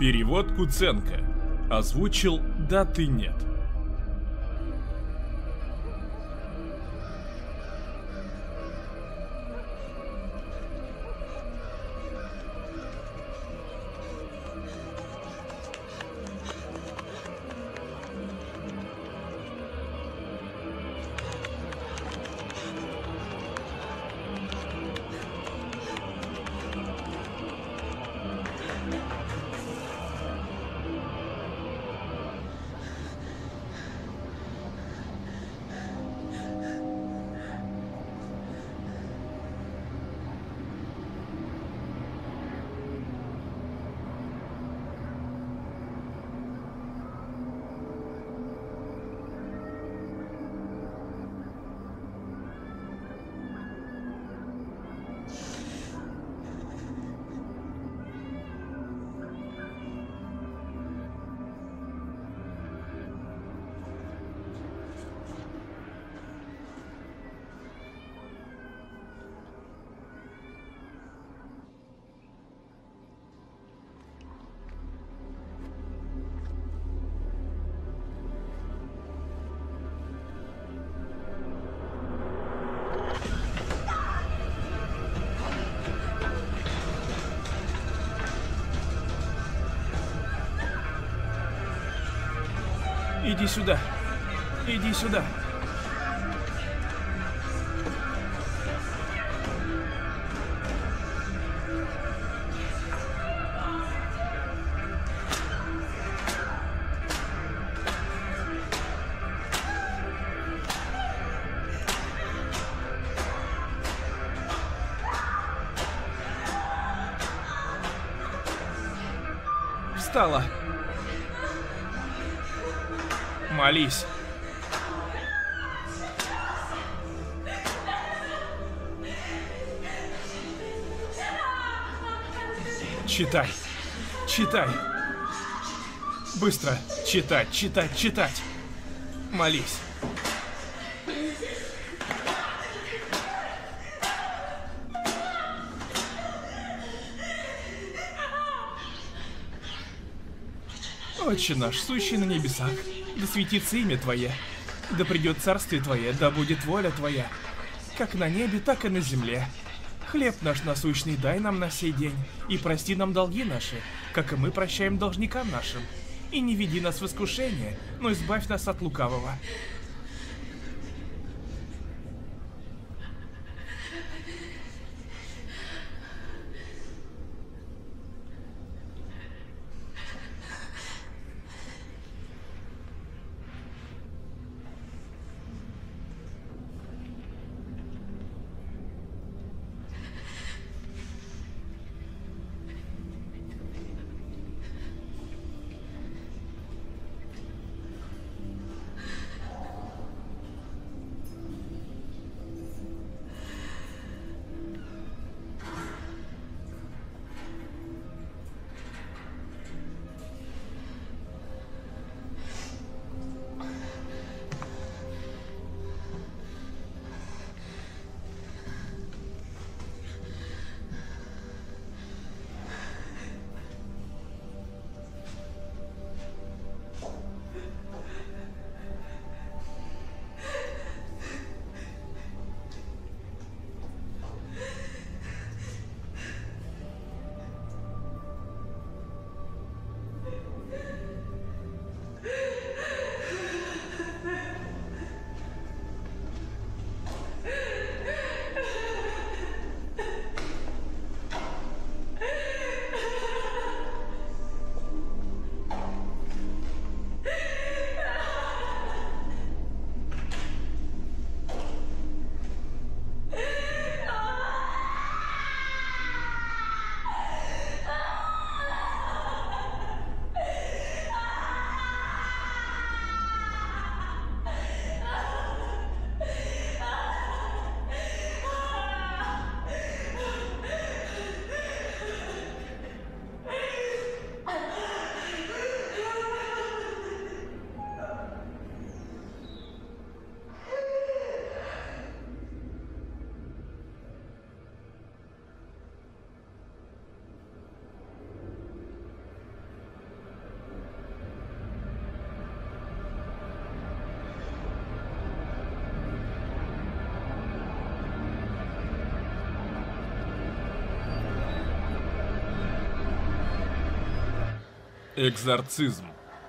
Перевод Куценко. Озвучил «Да ты нет». Иди сюда. Иди сюда. Встала. Молись. Читай. Читай. Быстро. Читать, читать, читать. Молись. Отче наш, сущий на небесах, да светится имя Твое, да придет царствие Твое, да будет воля Твоя, как на небе, так и на земле. Хлеб наш насущный дай нам на сей день, и прости нам долги наши, как и мы прощаем должникам нашим. И не веди нас в искушение, но избавь нас от лукавого. Экзорцизм.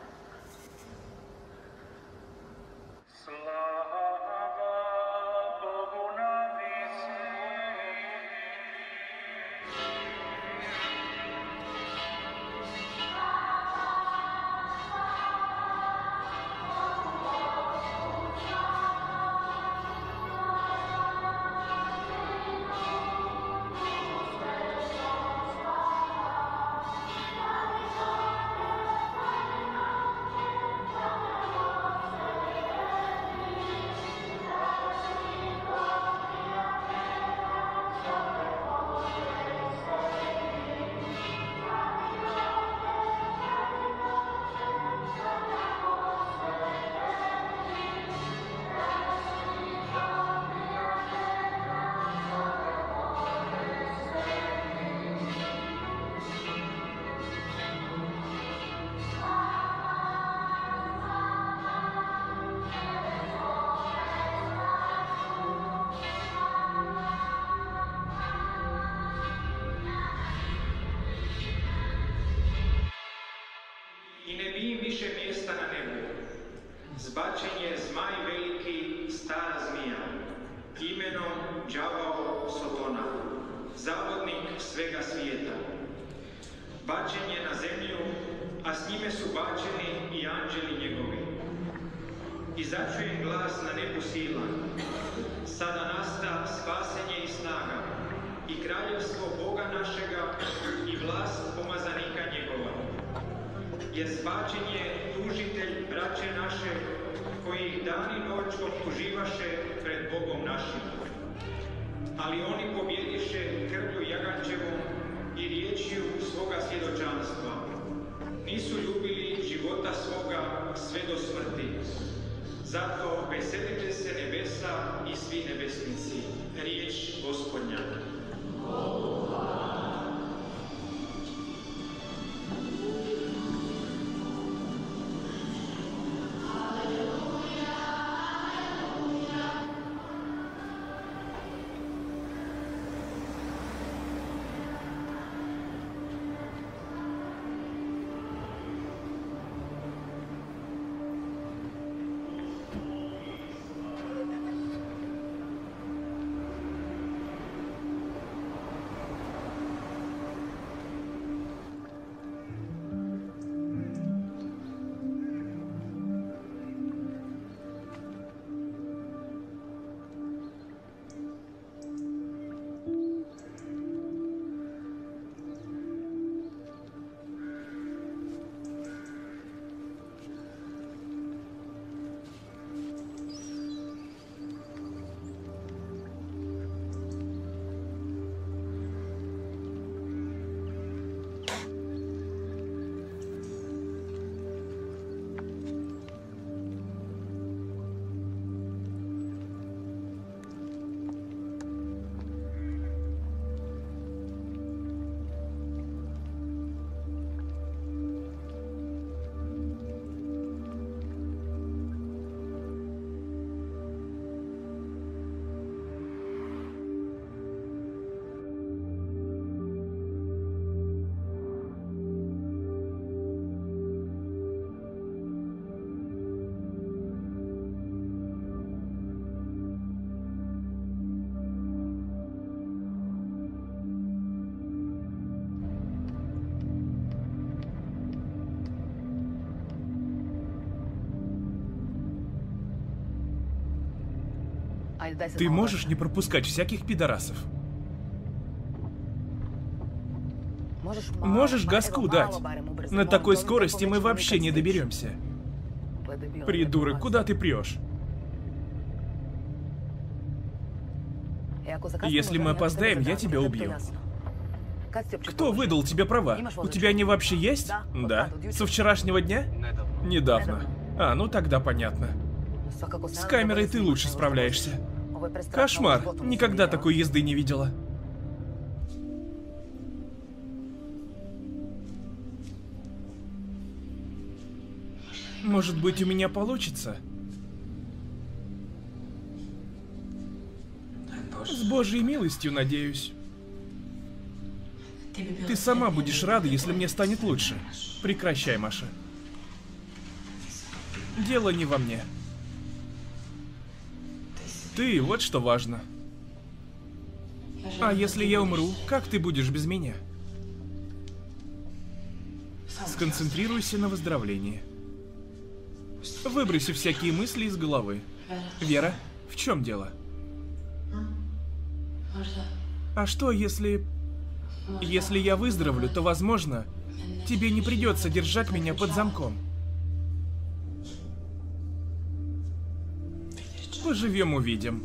I ne bi im više mjesta na nebu. Zbačen je zmaj veliki, stara zmija, imenom đavao Sotona, zavodnik svega svijeta. Bačen je na zemlju, a s njime su bačeni i anđeli njegovi. I začujem glas na nebu sila. Sada nasta spasenje i snaga, i kraljevstvo Boga našega, i vlast pomazanika njegova. Jer zbačen je tužitelj braće naše, koji ih dan i noć optuživaše pred Bogom našim. Ali oni pobjediše krvlju jagančevom i riječju svoga svjedočanstva. Nisu ljubili života svoga sve do smrti. Zato veselite se nebesa i svi nebesnici. Riječ Gospodnja. Ты можешь не пропускать всяких пидорасов? Можешь газку дать? На такой скорости мы вообще не доберемся. Придурок, куда ты прешь? Если мы опоздаем, я тебя убью. Кто выдал тебе права? У тебя они вообще есть? Да. Со вчерашнего дня? Недавно. А, ну тогда понятно. С камерой ты лучше справляешься. Кошмар. Никогда такой езды не видела. Может быть, у меня получится? С Божьей милостью, надеюсь. Ты сама будешь рада, если мне станет лучше. Прекращай, Маша. Дело не во мне. Ты, вот что важно. А если я умру, как ты будешь без меня? Сконцентрируйся на выздоровлении. Выброси всякие мысли из головы. Вера, в чем дело? А что, если... Если я выздоровлю, то, возможно, тебе не придется держать меня под замком. Поживем, увидим.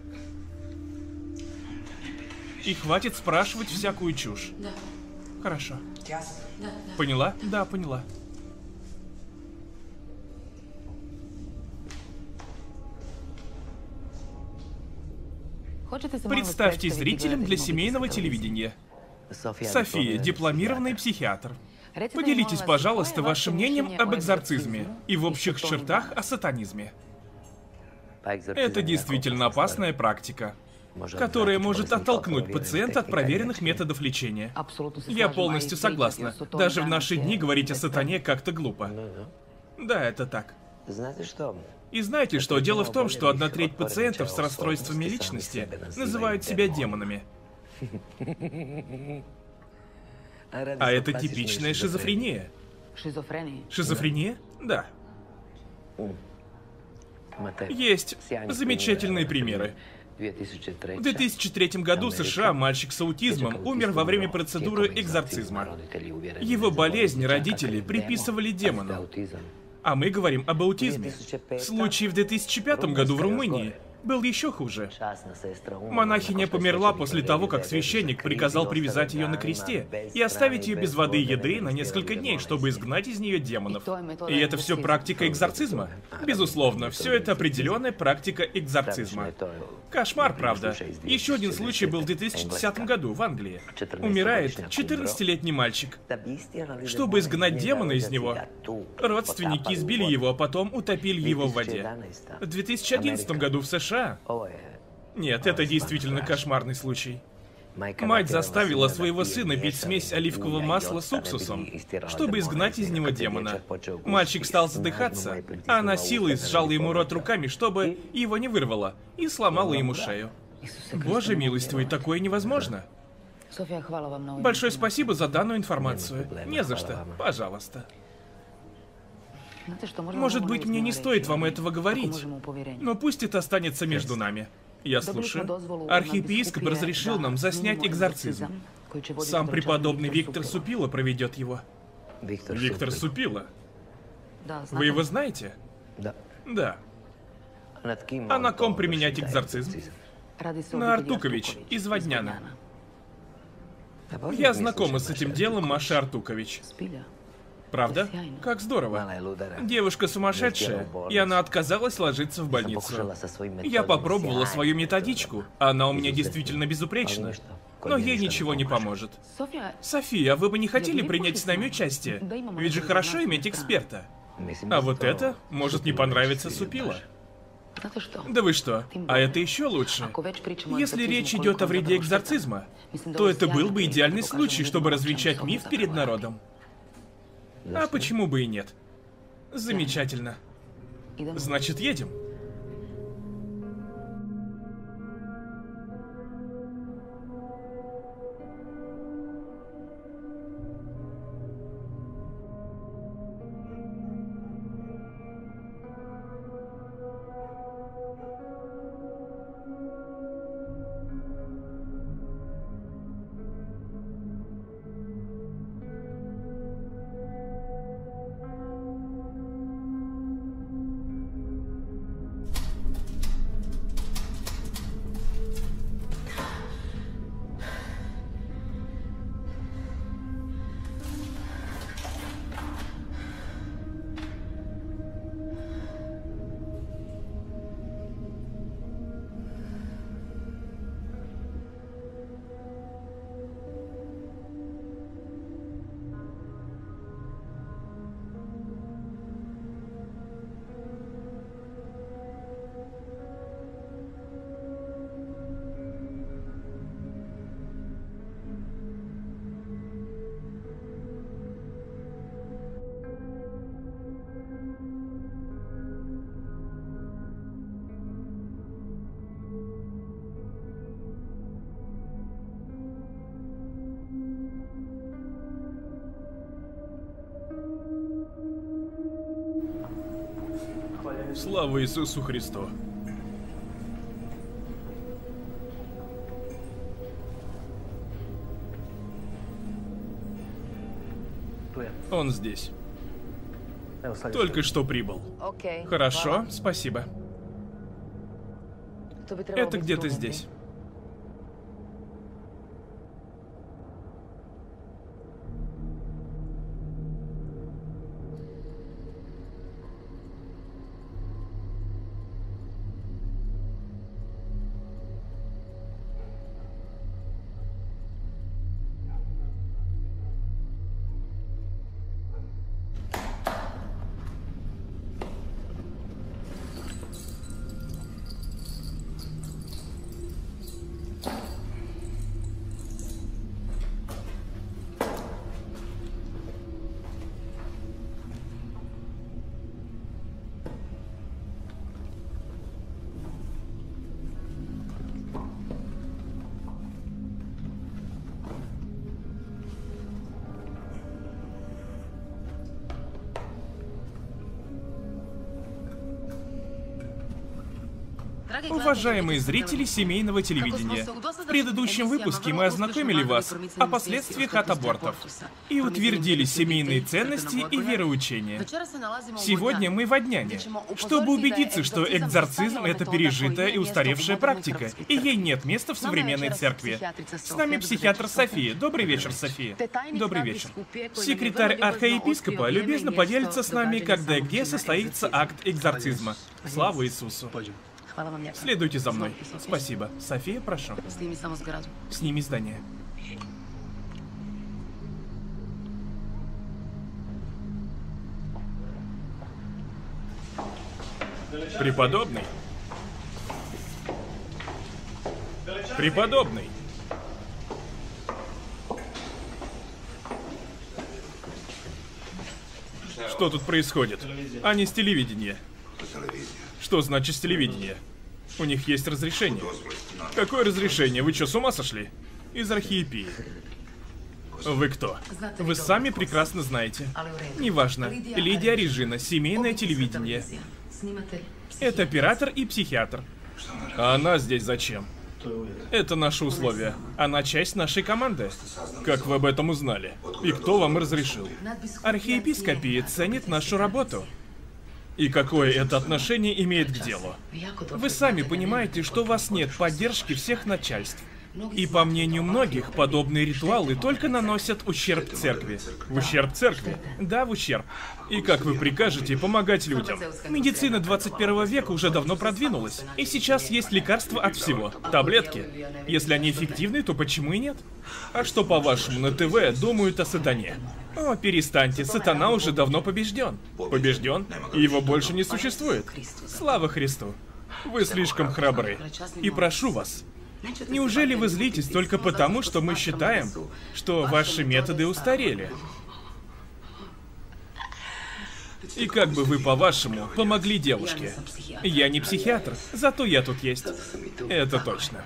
И хватит спрашивать всякую чушь. Да. Хорошо. Да. Поняла? Да, поняла. Представьте зрителям для семейного телевидения. София, дипломированный психиатр. Поделитесь, пожалуйста, вашим мнением об экзорцизме и в общих чертах о сатанизме. Это действительно опасная практика, которая может оттолкнуть пациента от проверенных методов лечения. Я полностью согласна. Даже в наши дни говорить о сатане как-то глупо. Да, это так. И знаете что? Дело в том, что 1/3 пациентов с расстройствами личности называют себя демонами. А это типичная шизофрения. Шизофрения? Да. Есть замечательные примеры. В 2003 году в США мальчик с аутизмом умер во время процедуры экзорцизма. Его болезнь родители приписывали демонам. А мы говорим об аутизме. Случай в 2005 году в Румынии был еще хуже. Монахиня померла после того, как священник приказал привязать ее на кресте и оставить ее без воды и еды на несколько дней, чтобы изгнать из нее демонов. И это все практика экзорцизма? Безусловно, все это определенная практика экзорцизма. Кошмар, правда. Еще один случай был в 2010 году в Англии. Умирает 14-летний мальчик. Чтобы изгнать демона из него, родственники избили его, а потом утопили его в воде. В 2011 году в США... Нет, это действительно кошмарный случай. Мать заставила своего сына пить смесь оливкового масла с уксусом, чтобы изгнать из него демона. Мальчик стал задыхаться, а она силой сжала ему рот руками, чтобы его не вырвало, и сломала ему шею. Боже милостивый, такое невозможно. Большое спасибо за данную информацию. Не за что. Пожалуйста. Может быть, мне не стоит вам этого говорить, но пусть это останется между нами. Я слушаю. Архиепископ разрешил нам заснять экзорцизм. Сам преподобный Виктор Супила проведет его. Виктор Супила? Вы его знаете? Да. А на ком применять экзорцизм? На Артукович из Водняна. Я знакома с этим делом Маши Артукович. Правда? Как здорово. Девушка сумасшедшая, и она отказалась ложиться в больницу. Я попробовала свою методичку, она у меня действительно безупречна. Но ей ничего не поможет. София, вы бы не хотели принять с нами участие? Ведь же хорошо иметь эксперта. А вот это может не понравиться Супила. Да вы что? А это еще лучше. Если речь идет о вреде экзорцизма, то это был бы идеальный случай, чтобы развенчать миф перед народом. А почему бы и нет? Замечательно. Значит, едем. Слава Иисусу Христу. Он здесь. Только что прибыл. Хорошо, спасибо. Это где-то здесь. Уважаемые зрители семейного телевидения, в предыдущем выпуске мы ознакомили вас о последствиях от абортов и утвердили семейные ценности и вероучения. Сегодня мы в Одняне, чтобы убедиться, что экзорцизм — это пережитая и устаревшая практика, и ей нет места в современной церкви. С нами психиатр София. Добрый вечер, София. Добрый вечер. Секретарь архиепископа любезно поделится с нами, когда и где состоится акт экзорцизма. Слава Иисусу. Следуйте за мной. Спасибо. София, прошу. Сними здание. Преподобный. Преподобный. Что тут происходит? Они с телевидения. Что значит с телевидения? У них есть разрешение. Какое разрешение? Вы что, с ума сошли? Из архиепии. Вы кто? Вы сами прекрасно знаете. Неважно. Лидия Режина, семейное телевидение. Это оператор и психиатр. А она здесь зачем? Это наши условия. Она часть нашей команды. Как вы об этом узнали? И кто вам разрешил? Архиепископия ценит нашу работу. И какое это отношение имеет к делу? Вы сами понимаете, что у вас нет поддержки всех начальств. И по мнению многих, подобные ритуалы только наносят ущерб церкви. В ущерб церкви? Да, в ущерб. И как вы прикажете помогать людям? Медицина 21 века уже давно продвинулась. И сейчас есть лекарства от всего. Таблетки. Если они эффективны, то почему и нет? А что, по-вашему, на ТВ думают о сатане? О, перестаньте, сатана уже давно побежден. Побежден? И его больше не существует. Слава Христу. Вы слишком храбры. И прошу вас, неужели вы злитесь только потому, что мы считаем, что ваши методы устарели? И как бы вы, по-вашему, помогли девушке? Я не психиатр, зато я тут есть. Это точно.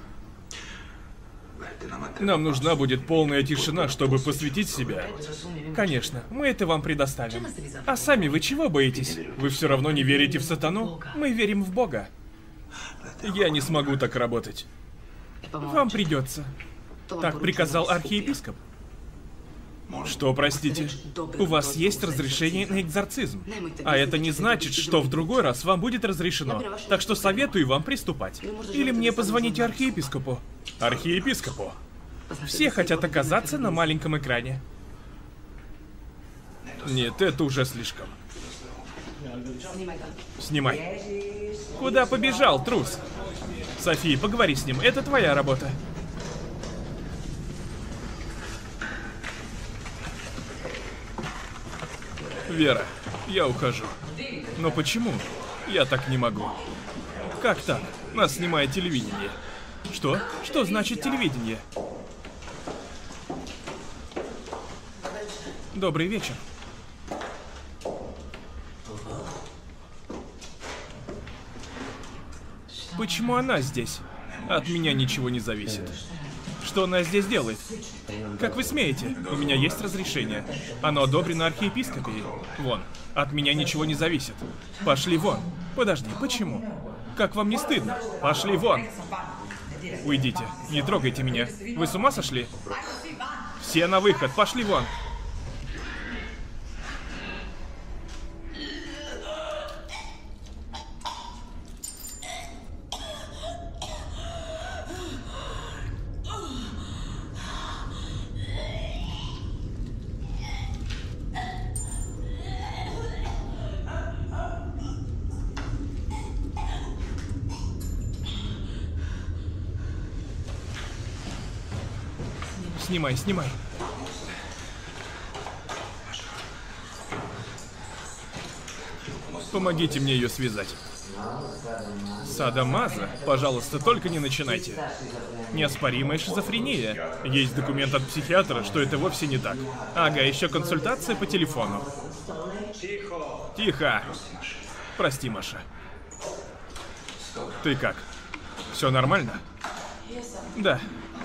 Нам нужна будет полная тишина, чтобы посвятить себя. Конечно, мы это вам предоставим. А сами вы чего боитесь? Вы все равно не верите в сатану? Мы верим в Бога. Я не смогу так работать. Вам придется. Так приказал архиепископ. Что, простите? У вас есть разрешение на экзорцизм. А это не значит, что в другой раз вам будет разрешено. Так что советую вам приступать. Или мне позвонить архиепископу. Архиепископу. Все хотят оказаться на маленьком экране. Нет, это уже слишком. Снимай. Куда побежал, трус? София, поговори с ним, это твоя работа. Вера, я ухожу. Но почему? Я так не могу. Как так? Нас снимает телевидение. Что? Что значит телевидение? Добрый вечер. Почему она здесь? От меня ничего не зависит. Что она здесь делает? Как вы смеете? У меня есть разрешение. Оно одобрено архиепископией. Вон. От меня ничего не зависит. Пошли вон. Подожди, почему? Как вам не стыдно? Пошли вон. Уйдите. Не трогайте меня. Вы с ума сошли? Все на выход. Пошли вон. Снимай, снимай. Помогите мне ее связать. Садомаза? Пожалуйста, только не начинайте. Неоспоримая шизофрения. Есть документ от психиатра, что это вовсе не так. Ага, еще консультация по телефону. Тихо. Прости, Маша. Ты как? Все нормально? Да.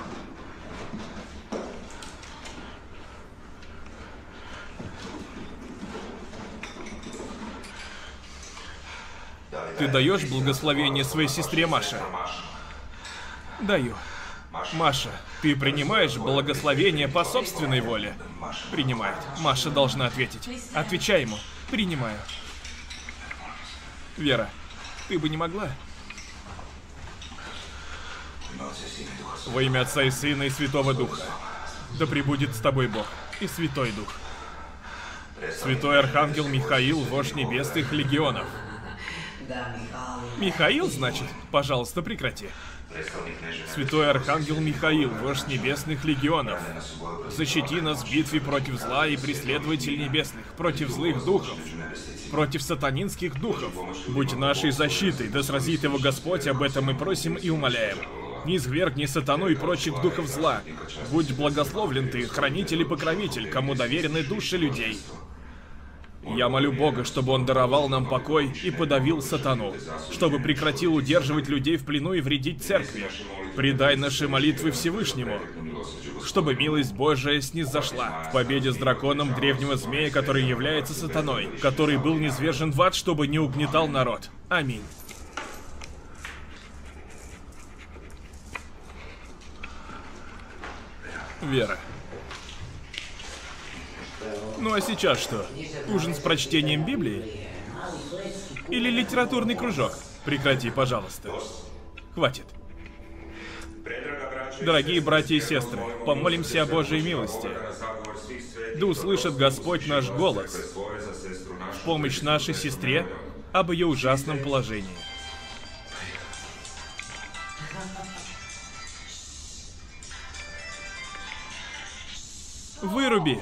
Ты даешь благословение своей сестре Маше? Даю. Маша, ты принимаешь благословение по собственной воле? Принимает. Маша должна ответить. Отвечай ему. Принимаю. Вера, ты бы не могла? Во имя Отца и Сына и Святого Духа. Да пребудет с тобой Бог и Святой Дух. Святой Архангел Михаил, вождь небесных легионов. Михаил, значит? Пожалуйста, прекрати. Святой Архангел Михаил, вождь небесных легионов, защити нас в битве против зла и преследователей небесных, против злых духов, против сатанинских духов. Будь нашей защитой, да сразит его Господь, об этом мы просим и умоляем. Не извергни сатану и прочих духов зла. Будь благословлен ты, хранитель и покровитель, кому доверены души людей. Я молю Бога, чтобы Он даровал нам покой и подавил сатану, чтобы прекратил удерживать людей в плену и вредить церкви. Предай наши молитвы Всевышнему, чтобы милость Божия снизошла в победе с драконом древнего змея, который является сатаной, который был низвержен в ад, чтобы не угнетал народ. Аминь. Вера. Ну а сейчас что? Ужин с прочтением Библии? Или литературный кружок? Прекрати, пожалуйста. Хватит. Дорогие братья и сестры, помолимся о Божьей милости. Да услышит Господь наш голос в помощь нашей сестре об ее ужасном положении. Выруби!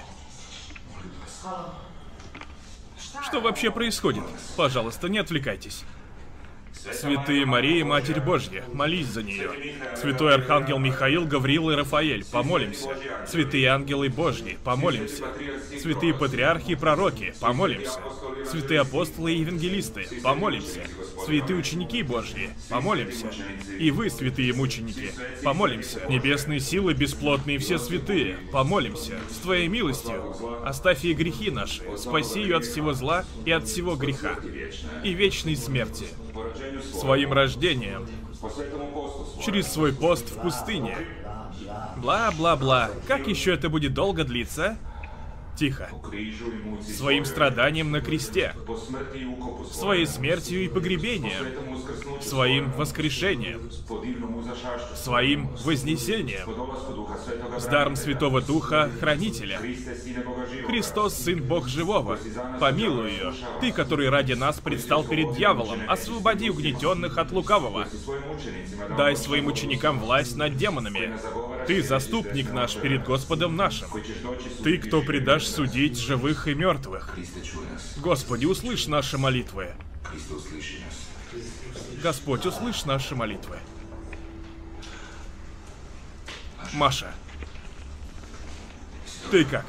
Что вообще происходит? Пожалуйста, не отвлекайтесь. Святые Мария, Матерь Божья, молись за нее. Святой Архангел Михаил, Гавриил и Рафаэль, помолимся. Святые ангелы Божьи, помолимся. Святые патриархи и пророки, помолимся. Святые апостолы и евангелисты, помолимся. Святые ученики Божьи, помолимся. И вы, святые мученики, помолимся. Небесные силы, бесплотные все святые, помолимся. С Твоей милостью оставь ей грехи наши, спаси ее от всего зла и от всего греха и вечной смерти. Своим рождением, через свой пост в пустыне. Бла-бла-бла. Как еще это будет долго длиться? Тихо. Своим страданием на кресте. Своей смертью и погребением. Своим воскрешением. Своим вознесением. С даром Святого Духа, Хранителя. Христос, Сын Бог Живого, помилуй ее. Ты, который ради нас предстал перед дьяволом, освободи угнетенных от лукавого. Дай своим ученикам власть над демонами. Ты заступник наш перед Господом нашим. Ты, кто предашь судить живых и мертвых. Господи, услышь наши молитвы. Господь, услышь наши молитвы. Маша, ты как?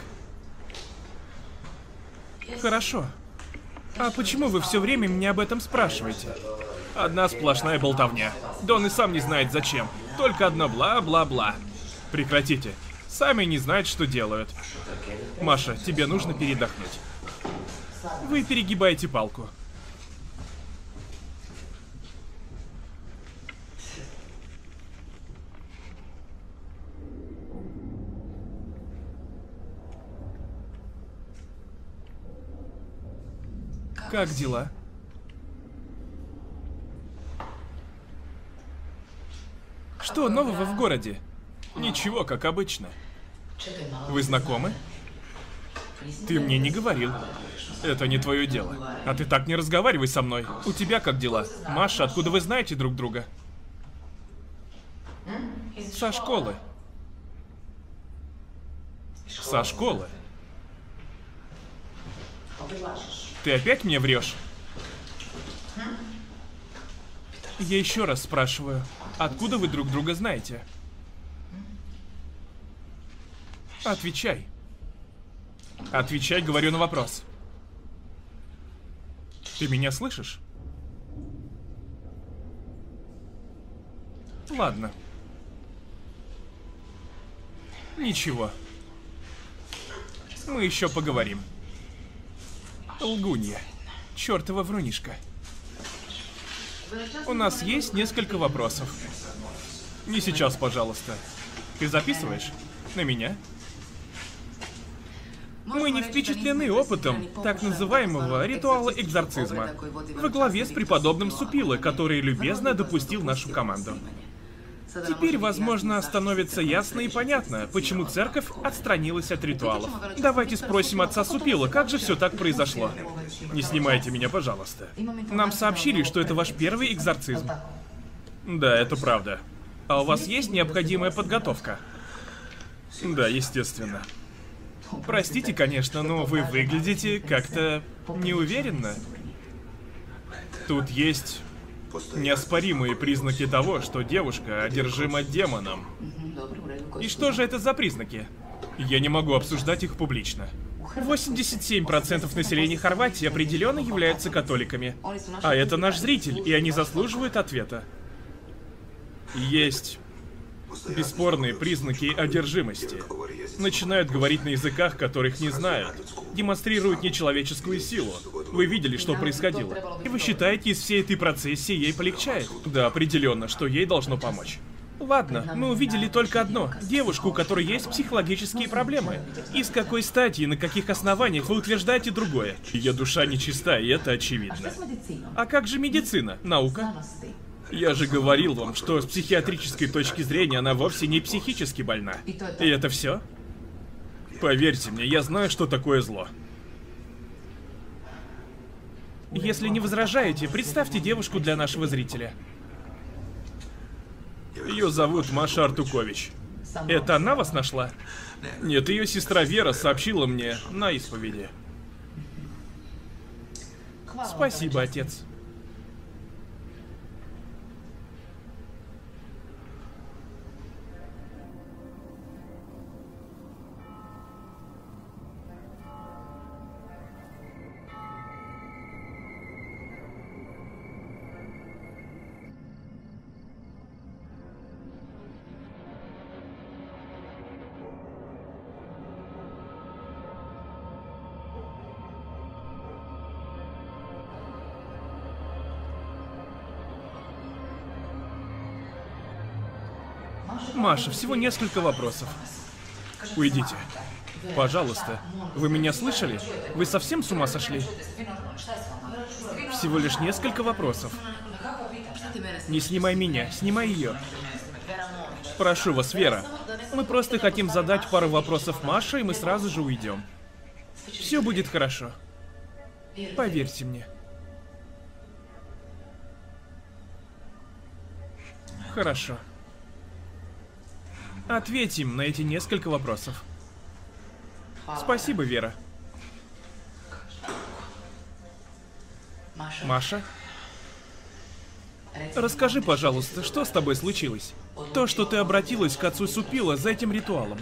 Хорошо. А почему вы все время меня об этом спрашиваете? Одна сплошная болтовня. Да он и сам не знает зачем. Только одно бла-бла-бла. Прекратите. Сами не знают, что делают. Маша, тебе нужно передохнуть. Вы перегибаете палку. Как дела? Что нового в городе? Ничего, как обычно. Вы знакомы? Ты мне не говорил. Это не твое дело. А ты так не разговаривай со мной. У тебя как дела? Маша, откуда вы знаете друг друга? Со школы. Со школы. Ты опять мне врешь? Я еще раз спрашиваю, откуда вы друг друга знаете? Отвечай. Отвечай, говорю на вопрос. Ты меня слышишь? Ладно. Ничего. Мы еще поговорим. Лгунья. Чёртова врунишка. У нас есть несколько вопросов. Не сейчас, пожалуйста. Ты записываешь? На меня? Мы не впечатлены опытом так называемого ритуала экзорцизма во главе с преподобным Супило, который любезно допустил нашу команду. Теперь, возможно, становится ясно и понятно, почему церковь отстранилась от ритуалов. Давайте спросим отца Супило, как же все так произошло. Не снимайте меня, пожалуйста. Нам сообщили, что это ваш первый экзорцизм. Да, это правда. А у вас есть необходимая подготовка? Да, естественно. Простите, конечно, но вы выглядите как-то неуверенно. Тут есть неоспоримые признаки того, что девушка одержима демоном. И что же это за признаки? Я не могу обсуждать их публично. 87% населения Хорватии определенно являются католиками. А это наш зритель, и они заслуживают ответа. Есть бесспорные признаки одержимости. Начинают говорить на языках, которых не знают. Демонстрируют нечеловеческую силу. Вы видели, что происходило. И вы считаете, из всей этой процессии ей полегчает? Да, определенно, что ей должно помочь. Ладно, мы увидели только одно. Девушку, у которой есть психологические проблемы. И с какой стати и на каких основаниях вы утверждаете другое? Ее душа нечиста, и это очевидно. А как же медицина? Наука? Я же говорил вам, что с психиатрической точки зрения она вовсе не психически больна. И это все? Поверьте мне, я знаю, что такое зло. Если не возражаете, представьте девушку для нашего зрителя. Ее зовут Маша Артукович. Это она вас нашла? Нет, ее сестра Вера сообщила мне на исповеди. Спасибо, отец. Маша, всего несколько вопросов. Уйдите. Пожалуйста. Вы меня слышали? Вы совсем с ума сошли? Всего лишь несколько вопросов. Не снимай меня, снимай ее. Прошу вас, Вера. Мы просто хотим задать пару вопросов Маше, и мы сразу же уйдем. Все будет хорошо. Поверьте мне. Хорошо. Ответим на эти несколько вопросов. Спасибо, Вера. Маша? Расскажи, пожалуйста, что с тобой случилось? То, что ты обратилась к отцу Супило за этим ритуалом.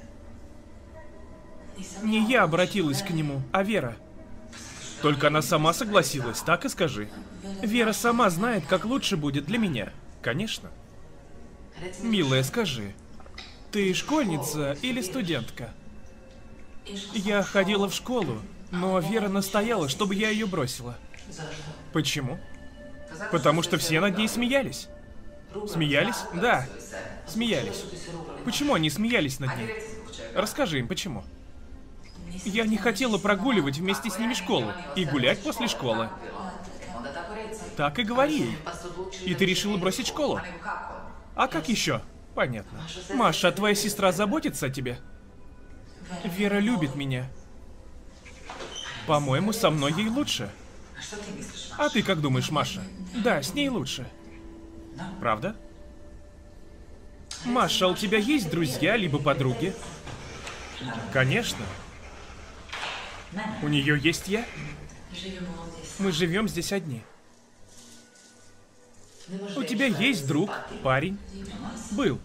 Не я обратилась к нему, а Вера. Только она сама согласилась, так и скажи. Вера сама знает, как лучше будет для меня. Конечно. Милая, скажи. Ты школьница или студентка? Я ходила в школу, но Вера настояла, чтобы я ее бросила. Почему? Потому что все над ней смеялись. Смеялись? Да, смеялись. Почему они смеялись над ней? Расскажи им, почему. Я не хотела прогуливать вместе с ними школу и гулять после школы. Так и говори ей. И ты решила бросить школу? А как еще? Понятно. Маша, твоя сестра заботится о тебе? Вера любит меня. По-моему, со мной ей лучше. А ты как думаешь, Маша? Да, с ней лучше. Правда? Маша, у тебя есть друзья либо подруги? Конечно. У нее есть я? Мы живем здесь одни. У тебя есть друг, парень? Был.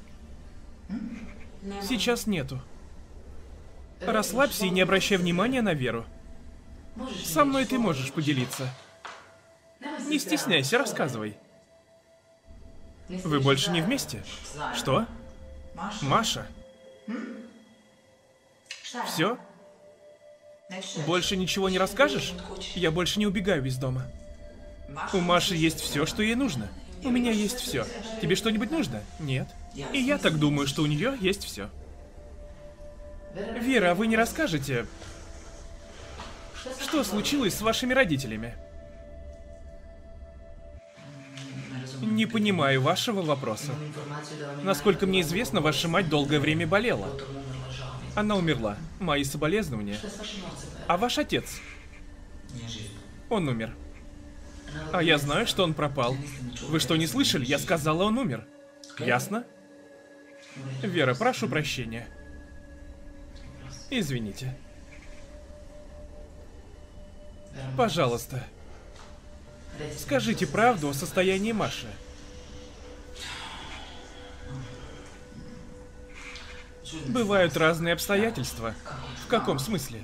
Сейчас нету. Расслабься и не обращай внимания на Веру. Со мной ты можешь поделиться. Не стесняйся, рассказывай. Вы больше не вместе? Что? Маша? Все? Больше ничего не расскажешь? Я больше не убегаю из дома. У Маши есть все, что ей нужно. У меня есть все. Тебе что-нибудь нужно? Нет. И я так думаю, что у нее есть все. Вера, а вы не расскажете, что случилось с вашими родителями? Не понимаю вашего вопроса. Насколько мне известно, ваша мать долгое время болела. Она умерла. Мои соболезнования. А ваш отец? Он умер. А я знаю, что он пропал. Вы что, не слышали? Я сказала, он умер. Ясно? Вера, прошу прощения. Извините. Пожалуйста. Скажите правду о состоянии Маши. Бывают разные обстоятельства. В каком смысле?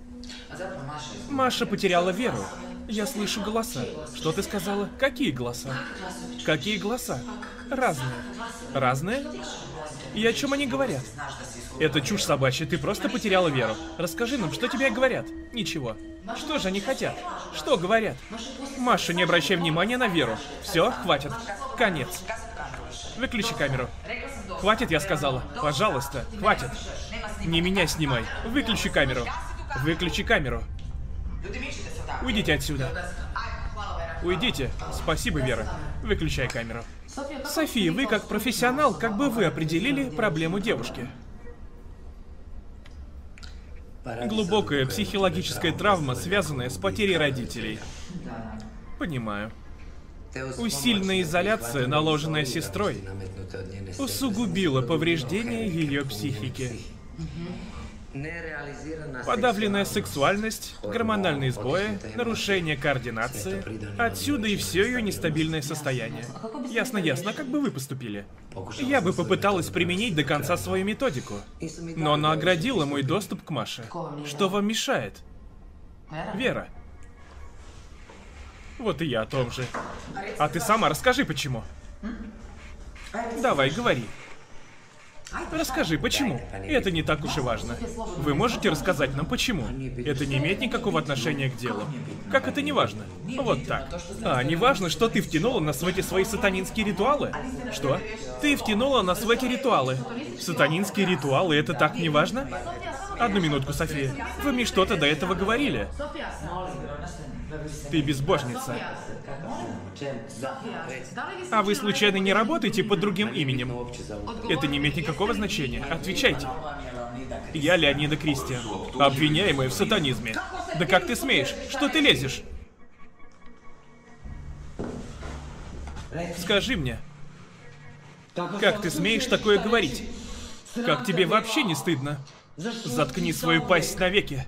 Маша потеряла Веру. Я слышу голоса. Что ты сказала? Какие голоса? Какие голоса? Разные. Разные? И о чем они говорят? Это чушь собачья, ты просто потеряла Веру. Расскажи нам, что тебе говорят? Ничего. Что же они хотят? Что говорят? Маша, не обращай внимания на Веру. Все, хватит. Конец. Выключи камеру. Хватит, я сказала. Пожалуйста, хватит. Не меня снимай. Выключи камеру. Выключи камеру. Уйдите отсюда. Уйдите. Спасибо, Вера. Выключай камеру. София, вы как профессионал, как бы вы определили проблему девушки? Глубокая психологическая травма, связанная с потерей родителей. Понимаю. Усиленная изоляция, наложенная сестрой, усугубила повреждения ее психики. Подавленная сексуальность, гормональные сбои, нарушение координации. Отсюда и все ее нестабильное состояние. Ясно, ясно. Как бы вы поступили? Я бы попыталась применить до конца свою методику. Но она оградила мой доступ к Маше. Что вам мешает? Вера. Вот и я о том же. А ты сама расскажи, почему. Давай, говори. Расскажи, почему? Это не так уж и важно. Вы можете рассказать нам, почему? Это не имеет никакого отношения к делу. Как это не важно? Вот так. А, не важно, что ты втянула нас в эти свои сатанинские ритуалы? Что? Ты втянула нас в эти ритуалы. Сатанинские ритуалы, это так не важно? Одну минутку, София. Вы мне что-то до этого говорили. Ты безбожница. А вы случайно не работаете под другим именем? Это не имеет никакого значения. Отвечайте. Я Леонида Кристиан, обвиняемая в сатанизме. Да как ты смеешь? Что ты лезешь? Скажи мне, как ты смеешь такое говорить? Как тебе вообще не стыдно? Заткни свою пасть навеки.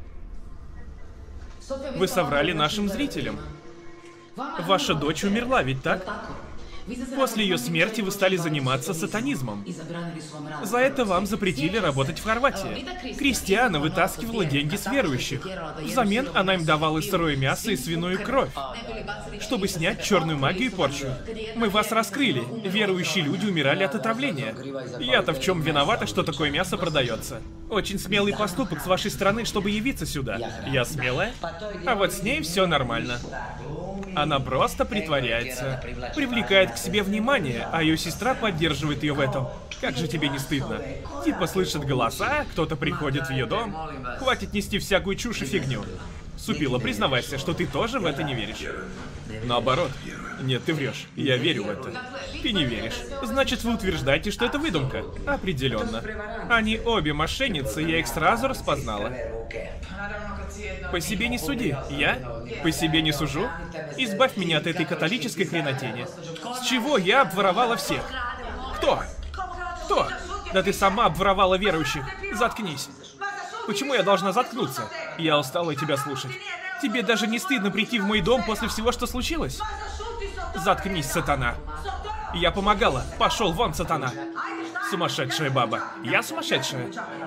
Вы соврали нашим зрителям. Ваша дочь умерла, ведь так? После ее смерти вы стали заниматься сатанизмом. За это вам запретили работать в Хорватии. Кристиана вытаскивала деньги с верующих. Взамен она им давала сырое мясо и свиную кровь, чтобы снять черную магию и порчу. Мы вас раскрыли. Верующие люди умирали от отравления. Я-то в чем виновата, что такое мясо продается? Очень смелый поступок с вашей стороны, чтобы явиться сюда. Я смелая? А вот с ней все нормально. Она просто притворяется, привлекает к себе внимание, а ее сестра поддерживает ее в этом. Как же тебе не стыдно? Типа слышит голоса, кто-то приходит в ее дом. Хватит нести всякую чушь и фигню. Супила, признавайся, что ты тоже в это не веришь. Наоборот. Нет, ты врешь. Я верю в это. Ты не веришь. Значит, вы утверждаете, что это выдумка? Определенно. Они обе мошенницы, я их сразу распознала. По себе не суди. Я? По себе не сужу? Избавь меня от этой католической хренотени. С чего я обворовала всех? Кто? Кто? Да ты сама обворовала верующих. Заткнись. Почему я должна заткнуться? Я устала тебя слушать. Тебе даже не стыдно прийти в мой дом после всего, что случилось? Заткнись, сатана. Я помогала. Пошел вон, сатана. Сумасшедшая баба. Я сумасшедшая?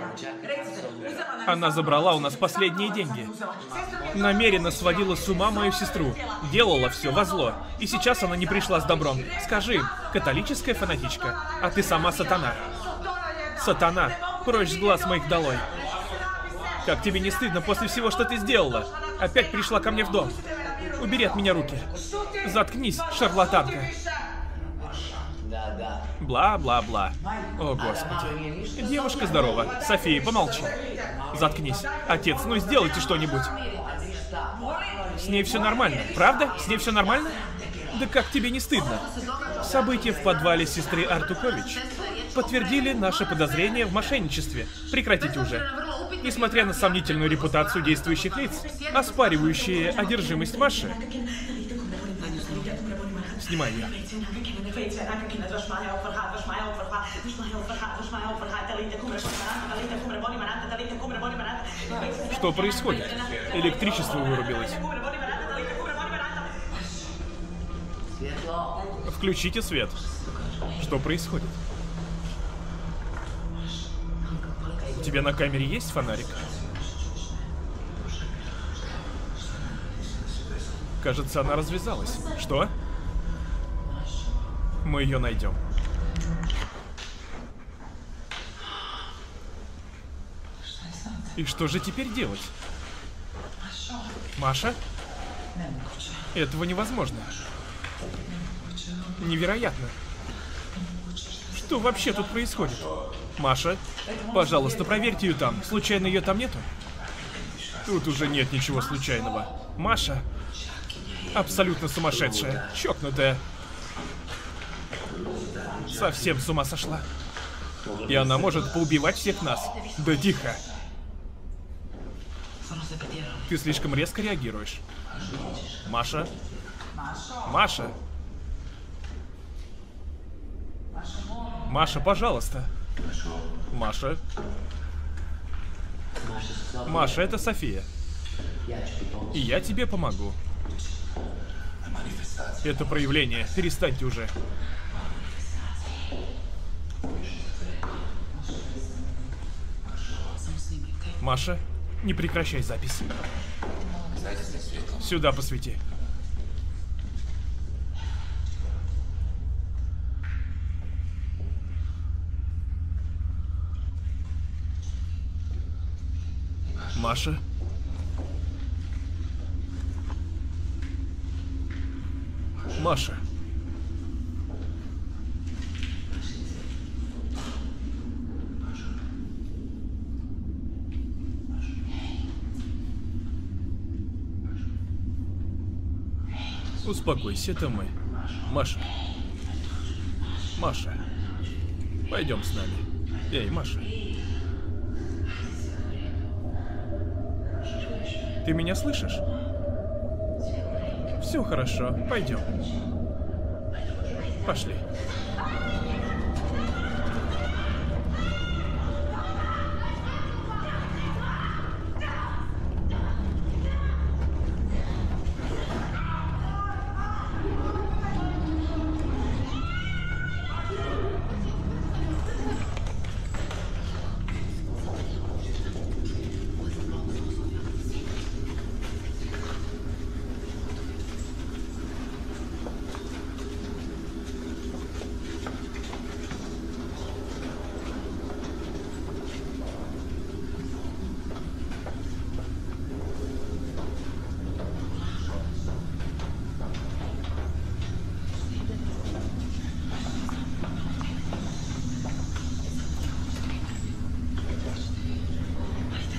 Она забрала у нас последние деньги. Намеренно сводила с ума мою сестру. Делала все во зло. И сейчас она не пришла с добром. Скажи, католическая фанатичка, а ты сама сатана. Сатана, прочь с глаз моих долой. Как тебе не стыдно после всего, что ты сделала? Опять пришла ко мне в дом. Убери от меня руки. Заткнись, шарлатанка. Бла-бла-бла. О, Господи. Девушка здорова. София, помолчи. Заткнись. Отец, ну сделайте что-нибудь. С ней все нормально. Правда? С ней все нормально? Да как тебе не стыдно? События в подвале сестры Артукович подтвердили наше подозрение в мошенничестве. Прекратите уже. Несмотря на сомнительную репутацию действующих лиц, оспаривающие одержимость Маши. Снимай ее. Что происходит? Электричество вырубилось. Включите свет. Что происходит? У тебя на камере есть фонарик? Кажется, она развязалась. Что? Мы ее найдем. И что же теперь делать? Маша? Этого невозможно. Невероятно. Что вообще тут происходит? Маша, пожалуйста, проверьте ее там. Случайно ее там нету? Тут уже нет ничего случайного. Маша абсолютно сумасшедшая, чокнутая. Совсем с ума сошла. И она может поубивать всех нас. Да тихо. Ты слишком резко реагируешь. Маша? Маша? Маша, пожалуйста. Маша? Маша, это София. И я тебе помогу. Это проявление. Перестаньте уже. Маша, не прекращай запись. Сюда посвети. Маша? Маша? Успокойся, это мы. Маша. Маша. Пойдем с нами. Эй, Маша. Ты меня слышишь? Все хорошо, пойдем. Пошли.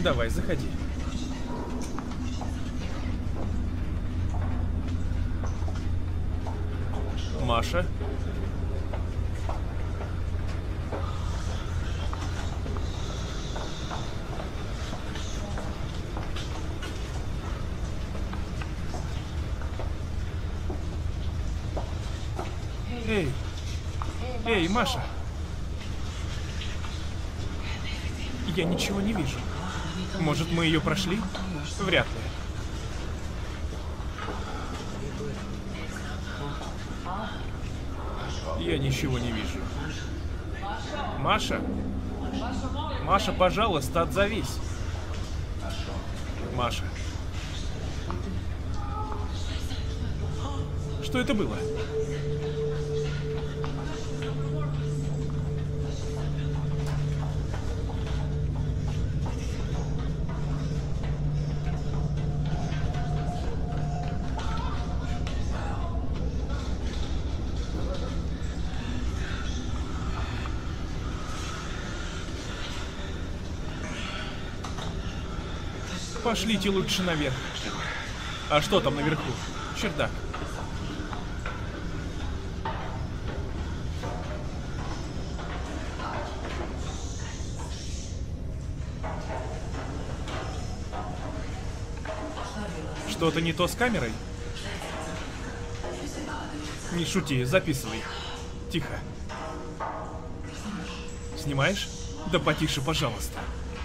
Давай, заходи. Маша? Эй! Эй, Маша! Я ничего не вижу. Может, мы ее прошли? Вряд ли. Я ничего не вижу. Маша? Маша, пожалуйста, отзовись. Маша. Что это было? Пошлите лучше наверх. А что там наверху? Чердак. Что-то не то с камерой? Не шути, записывай. Тихо. Снимаешь? Да потише, пожалуйста.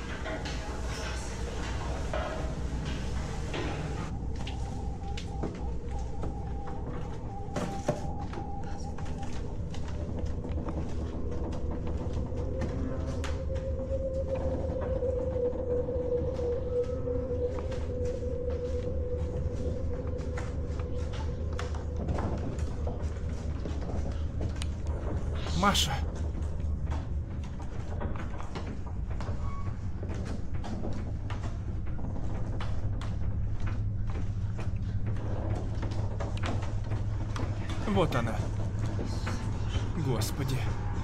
Маша. Вот она. Господи.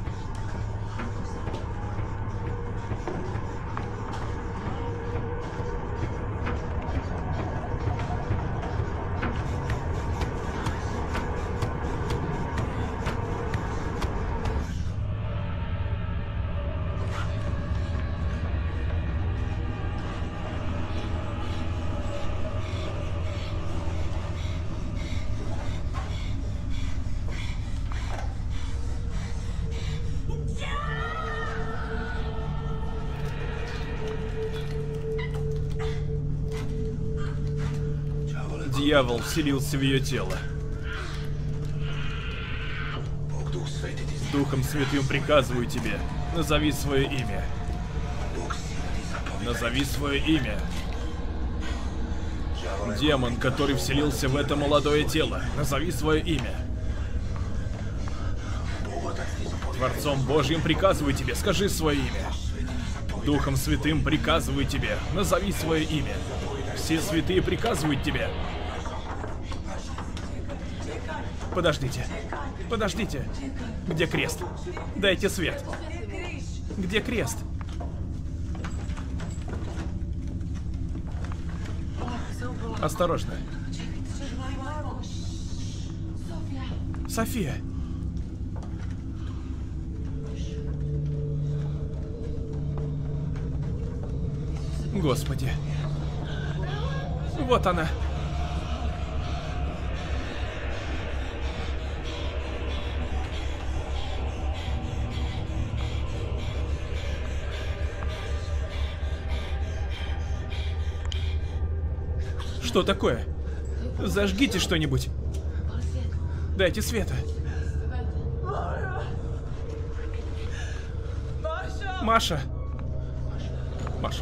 Дьявол вселился в ее тело. Духом Святым приказываю тебе, назови свое имя. Назови свое имя. Демон, который вселился в это молодое тело, назови свое имя. Творцом Божьим приказываю тебе, скажи свое имя. Духом Святым приказываю тебе, назови свое имя. Все святые приказывают тебе. Подождите. Подождите. Где крест? Дайте свет. Где крест? Осторожно. София. Господи. Вот она. Что такое? Зажгите что-нибудь. Дайте света. Маша. Маша.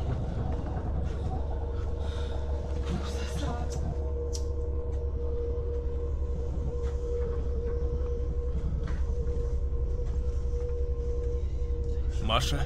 Маша.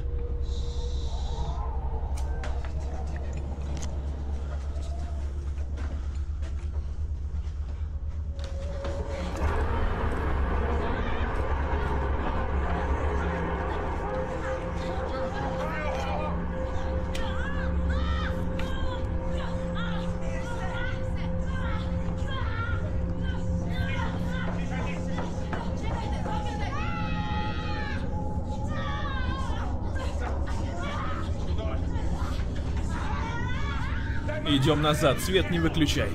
Идем назад, свет не выключай.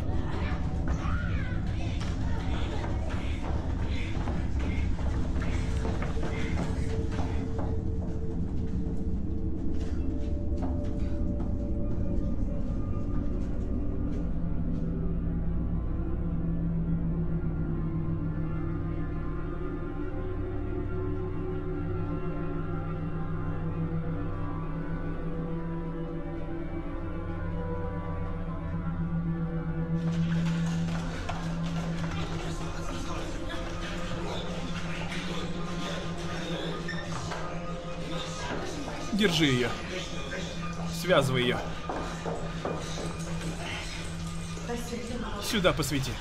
Держи ее. Связывай ее. Сюда посвети.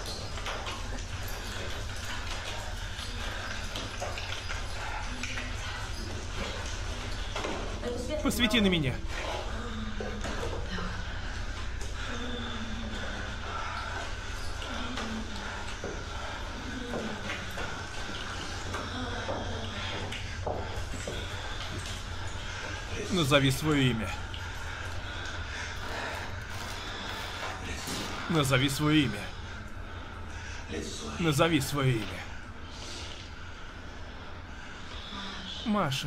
Посвети на меня. Назови свое имя. Назови свое имя. Назови свое имя. Маша.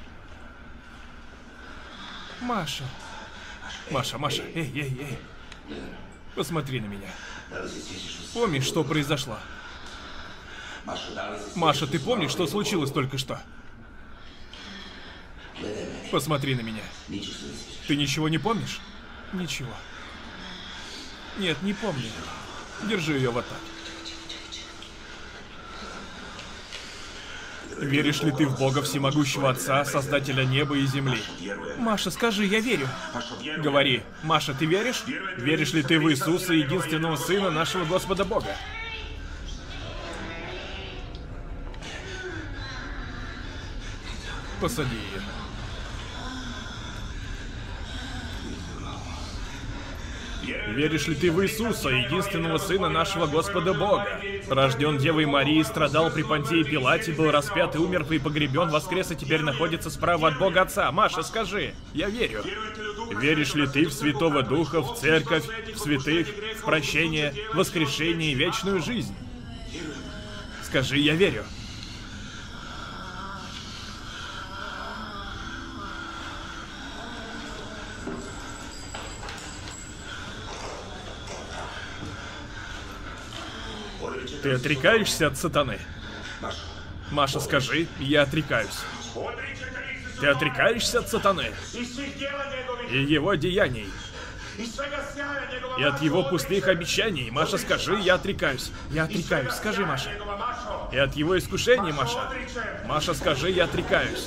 Маша. Маша. Эй. Посмотри на меня. Помнишь, что произошло? Маша, ты помнишь, что случилось только что? Посмотри на меня. Ты ничего не помнишь? Ничего. Нет, не помню. Держи ее вот так. Веришь ли ты в Бога Всемогущего Отца, Создателя неба и земли? Маша, скажи, я верю. Говори. Маша, ты веришь? Веришь ли ты в Иисуса, единственного Сына нашего Господа Бога? Посади ее. Веришь ли ты в Иисуса, единственного Сына нашего Господа Бога? Рожден Девой Марией, страдал при Понтии Пилате, был распят и умер, и погребен, воскрес и теперь находится справа от Бога Отца. Маша, скажи, я верю. Веришь ли ты в Святого Духа, в Церковь, в святых, в прощение, в воскрешение и вечную жизнь? Скажи, я верю. Ты отрекаешься от сатаны? Маша, скажи, я отрекаюсь. Ты отрекаешься от сатаны и его деяний, и от его пустых обещаний. Маша, скажи, я отрекаюсь. Я отрекаюсь. Скажи, Маша. И от его искушений, Маша. Маша, скажи, я отрекаюсь.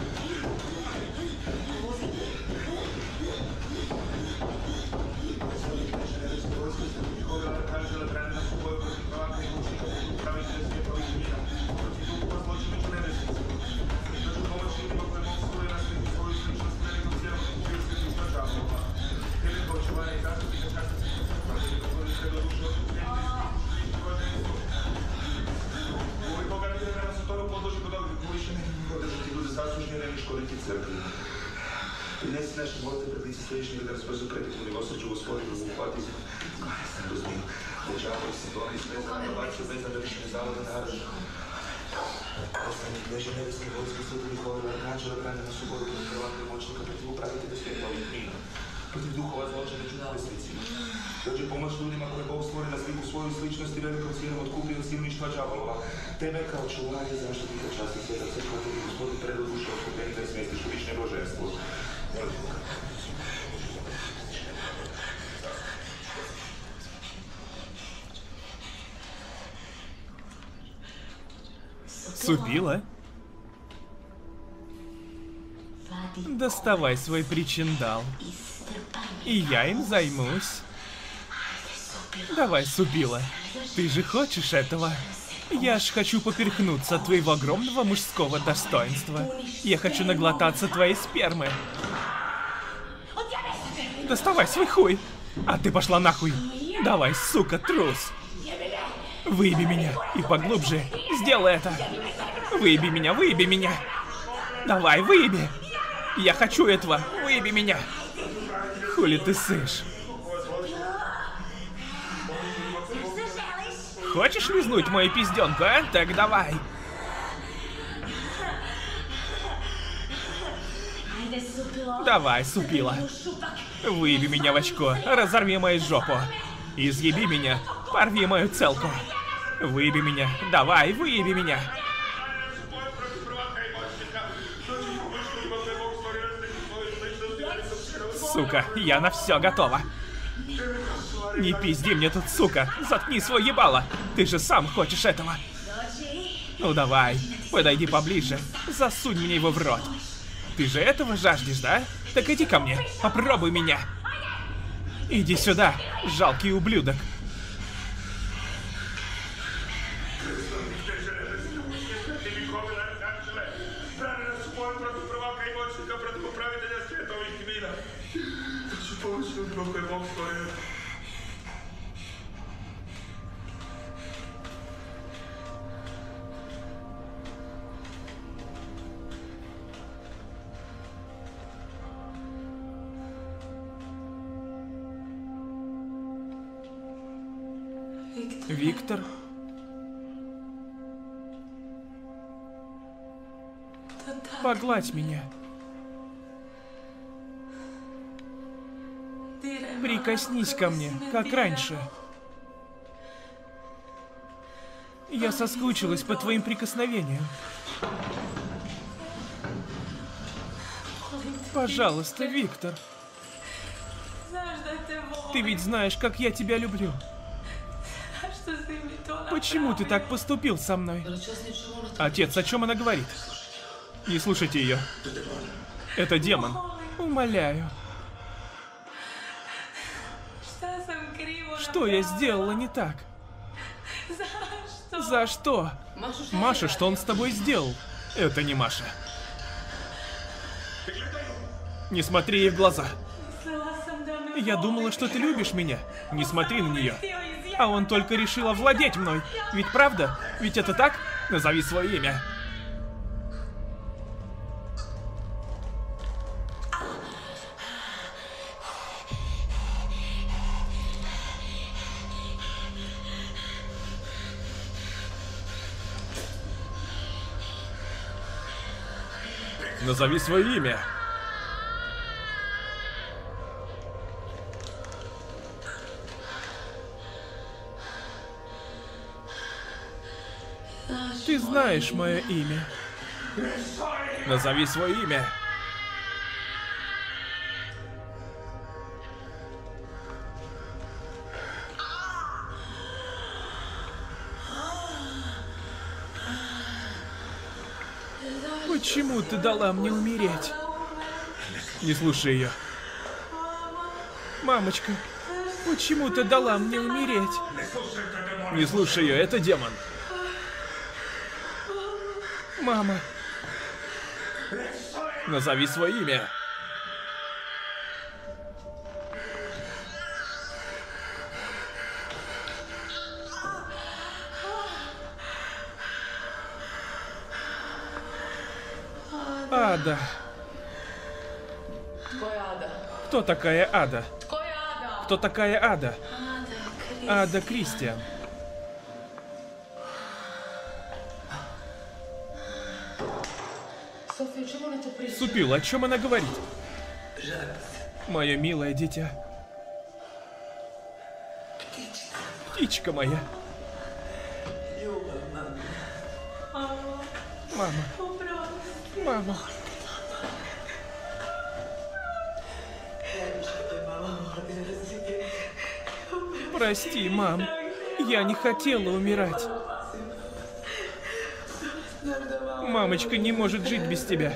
Принеси наши молитвы, проклятие следующих, когда Господь закрепит в него сочу Господь, да ухватит размил. Държава и Сидон, и слеза на бачу, без надърешни завода народ. Остани кнеже небесни, войски, святые хора, архангела, храни на субботу, на крылатые мощника, против управителя света мира. Против духова злочина чудовищ свети. Dođe pomoć ljudima koje Bog stvori na sliku svoju sličnost i velikom cijenom otkupio od silništva đavolova. Tebe kao čuvanje zaštitnika časti sveta crkva, tebi Gospodu predu duše otkupljenje da smestiš u višnje božanstvo. Супила? Доставай свой причиндал, и я им займусь. Давай, Супила, ты же хочешь этого? Я ж хочу поперхнуться от твоего огромного мужского достоинства. Я хочу наглотаться твоей спермы. Доставай свой хуй. А ты пошла нахуй. Давай, сука, трус. Выеби меня и поглубже. Сделай это. Выеби меня, выеби меня. Давай, выеби. Я хочу этого. Выеби меня. Хули ты сышь? Хочешь лизнуть мою пизденку, а? Так давай. Давай, супила. Выеби меня в очко, разорви мою жопу. Изъеби меня, порви мою целку. Выеби меня, давай, выеби меня. Сука, я на все готова. Не пизди мне тут, сука. Заткни свое ебало. Ты же сам хочешь этого. Ну давай, подойди поближе. Засунь мне его в рот. Ты же этого жаждешь, да? Так иди ко мне, попробуй меня. Иди сюда, жалкий ублюдок. Виктор? Погладь меня. Прикоснись ко мне, как раньше. Я соскучилась по твоим прикосновениям. Пожалуйста, Виктор. Ты ведь знаешь, как я тебя люблю. Почему ты так поступил со мной? Отец, о чем она говорит? Не слушайте ее. Это демон. Умоляю. Что я сделала не так? За что? Маша, что он с тобой сделал? Это не Маша. Не смотри ей в глаза. Я думала, что ты любишь меня. Не смотри на нее. А он только решил овладеть мной. Ведь правда? Ведь это так? Назови свое имя. Назови свое имя. Ты знаешь мое имя. Назови свое имя. Почему ты дала мне умереть? Не слушай ее. Мамочка, почему ты дала мне умереть? Не слушай ее, это демон. Мама. Назови свое имя. Ада. Кто такая Ада? Кто такая Ада? Ада Кристиан. Супил, о чем она говорит? Мое милое дитя. Птичка моя. Мама. Мама. Прости, мам. Я не хотела умирать. Мамочка не может жить без тебя.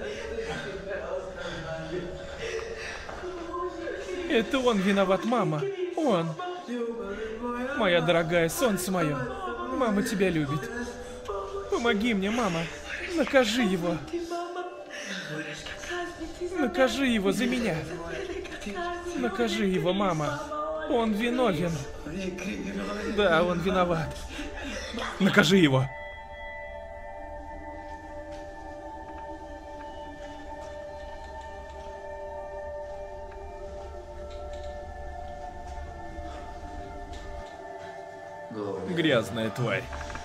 Это он виноват, мама. Он. Моя дорогая, солнце мое. Мама тебя любит. Помоги мне, мама. Накажи его. Накажи его за меня. Накажи его, мама. Он виновен. Да, он виноват. Накажи его. Грязная тварь.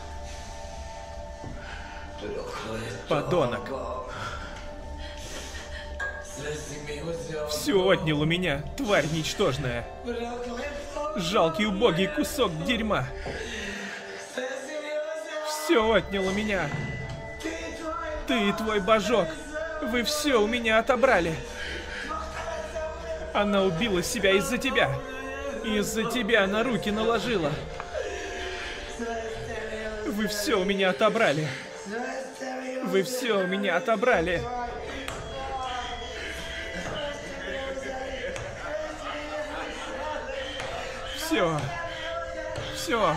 Подонок. Все отнял у меня, тварь ничтожная. Жалкий убогий кусок дерьма. Все отнял у меня. Ты и твой божок. Вы все у меня отобрали. Она убила себя из-за тебя. Из-за тебя на руки наложила. Вы все у меня отобрали. Вы все у меня отобрали. Все. Все.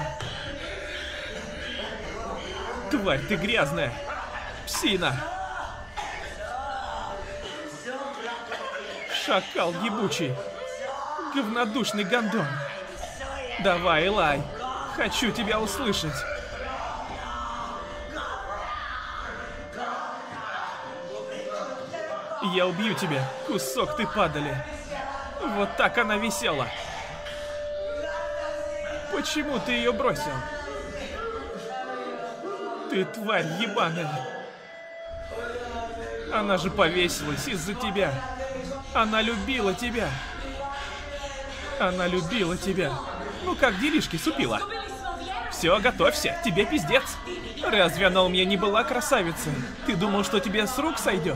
Тварь ты грязная. Псина. Шакал ебучий. Говнодушный гондон. Давай, лай. Хочу тебя услышать. Я убью тебя, кусок ты падали. Вот так она висела. Почему ты ее бросил? Ты тварь ебаная. Она же повесилась из-за тебя. Она любила тебя. Она любила тебя. Ну как делишки, супила? Все, готовься, тебе пиздец. Разве она у меня не была красавицей? Ты думал, что тебе с рук сойдет?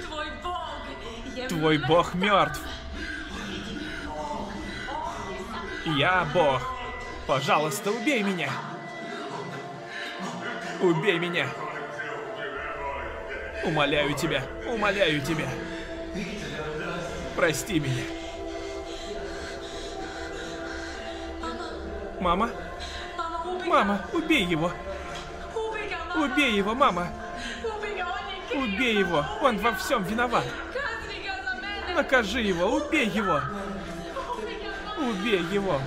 Твой бог мертв. Я бог. Пожалуйста, убей меня. Убей меня. Умоляю тебя, умоляю тебя. Прости меня. Мама? Мама, убей его. Убей его, мама. Убей его, он во всем виноват. Накажи его, убей его. Убей его.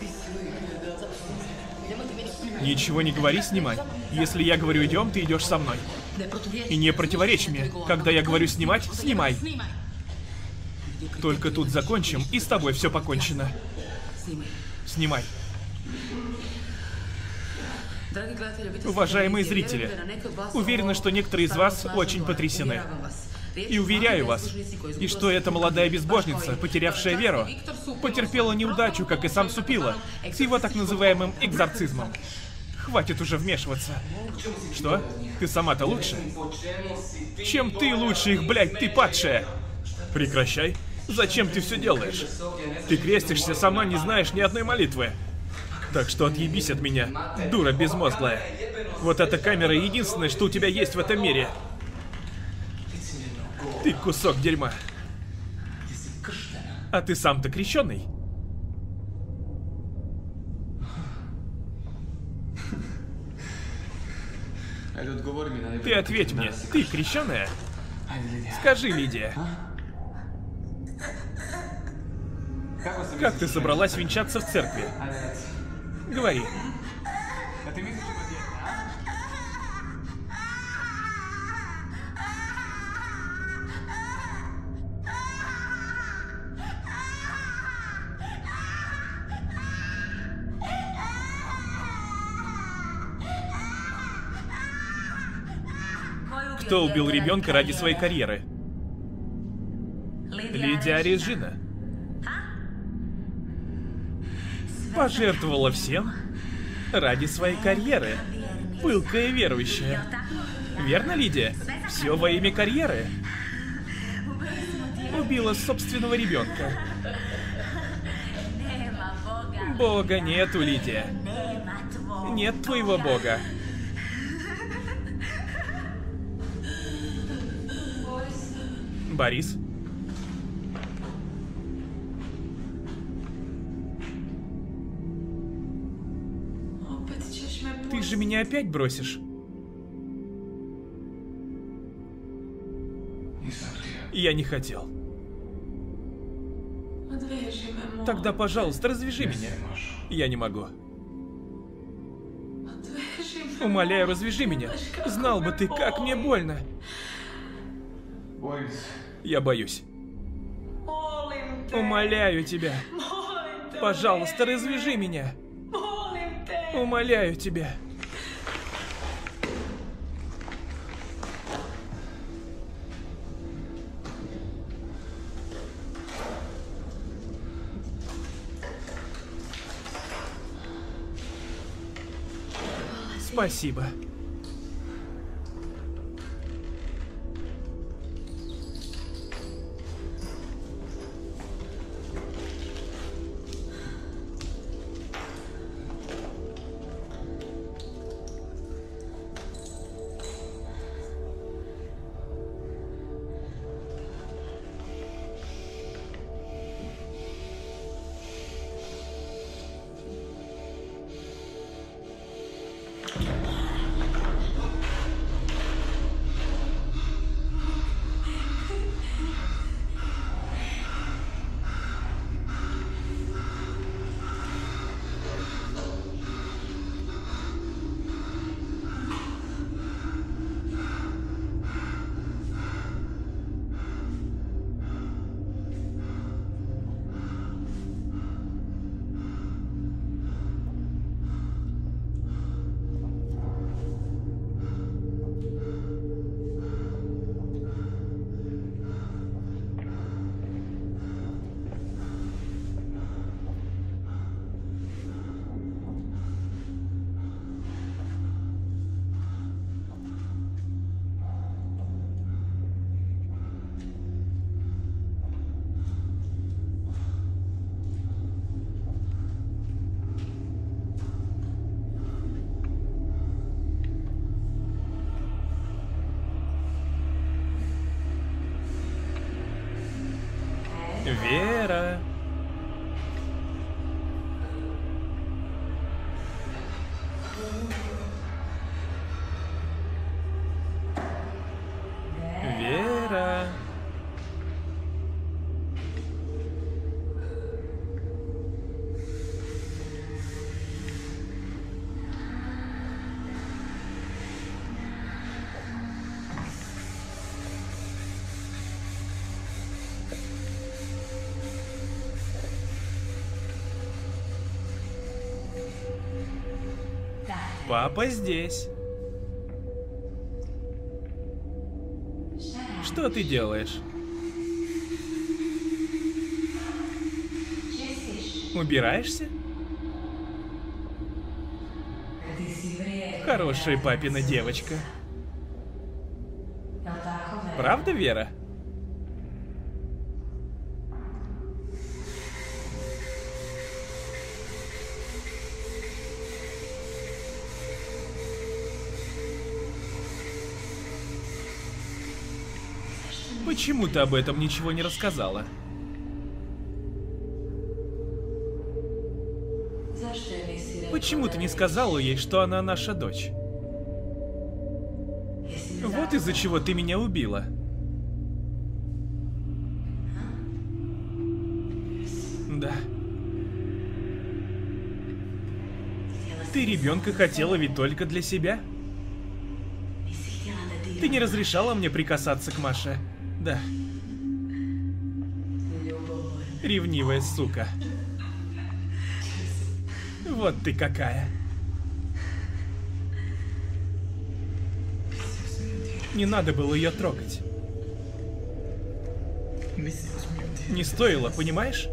Ничего не говори, снимай. Если я говорю идем, ты идешь со мной. И не противоречь мне. Когда я говорю снимать, снимай. Только тут закончим, и с тобой все покончено. Снимай. Уважаемые зрители, уверена, что некоторые из вас очень потрясены. И уверяю вас, и что эта молодая безбожница, потерявшая веру, потерпела неудачу, как и сам Супила, с его так называемым экзорцизмом. Хватит уже вмешиваться. Что? Ты сама-то лучше? Чем ты лучше их, блядь, ты падшая? Прекращай. Зачем ты все делаешь? Ты крестишься, сама не знаешь ни одной молитвы. Так что отъебись от меня, дура безмозглая. Вот эта камера единственное, что у тебя есть в этом мире. Ты кусок дерьма. А ты сам-то крещеный? Ты ответь мне, ты крещеная? Скажи, Лидия. Как ты собралась венчаться в церкви? Говори. Кто убил ребенка ради своей карьеры? Лидия Орежина. Пожертвовала всем ради своей карьеры. Пылкая верующая. Верно, Лидия? Все во имя карьеры. Убила собственного ребенка. Бога нету, Лидия. Нет твоего бога. Борис? Ты же меня опять бросишь? Я не хотел. Тогда, пожалуйста, развяжи меня. Я не могу. Умоляю, развяжи меня. Знал бы ты, как мне больно. Я боюсь. Умоляю тебя. Пожалуйста, развяжи меня. Умоляю тебя. Спасибо. Вера. Вера. Папа здесь. Что ты делаешь? Убираешься? Хорошая папина девочка. Правда, Вера? Почему ты об этом ничего не рассказала? Почему ты не сказала ей, что она наша дочь? Вот из-за чего ты меня убила. Да. Ты ребенка хотела ведь только для себя? Ты не разрешала мне прикасаться к Маше? Да. Ревнивая сука. Вот ты какая. Не надо было ее трогать. Не стоило, понимаешь?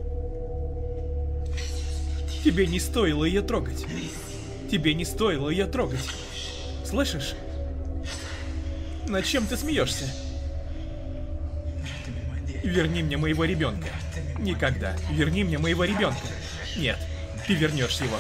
Тебе не стоило ее трогать. Тебе не стоило ее трогать. Слышишь? Над чем ты смеешься? Верни мне моего ребенка. Никогда. Верни мне моего ребенка. Нет, ты вернешь его.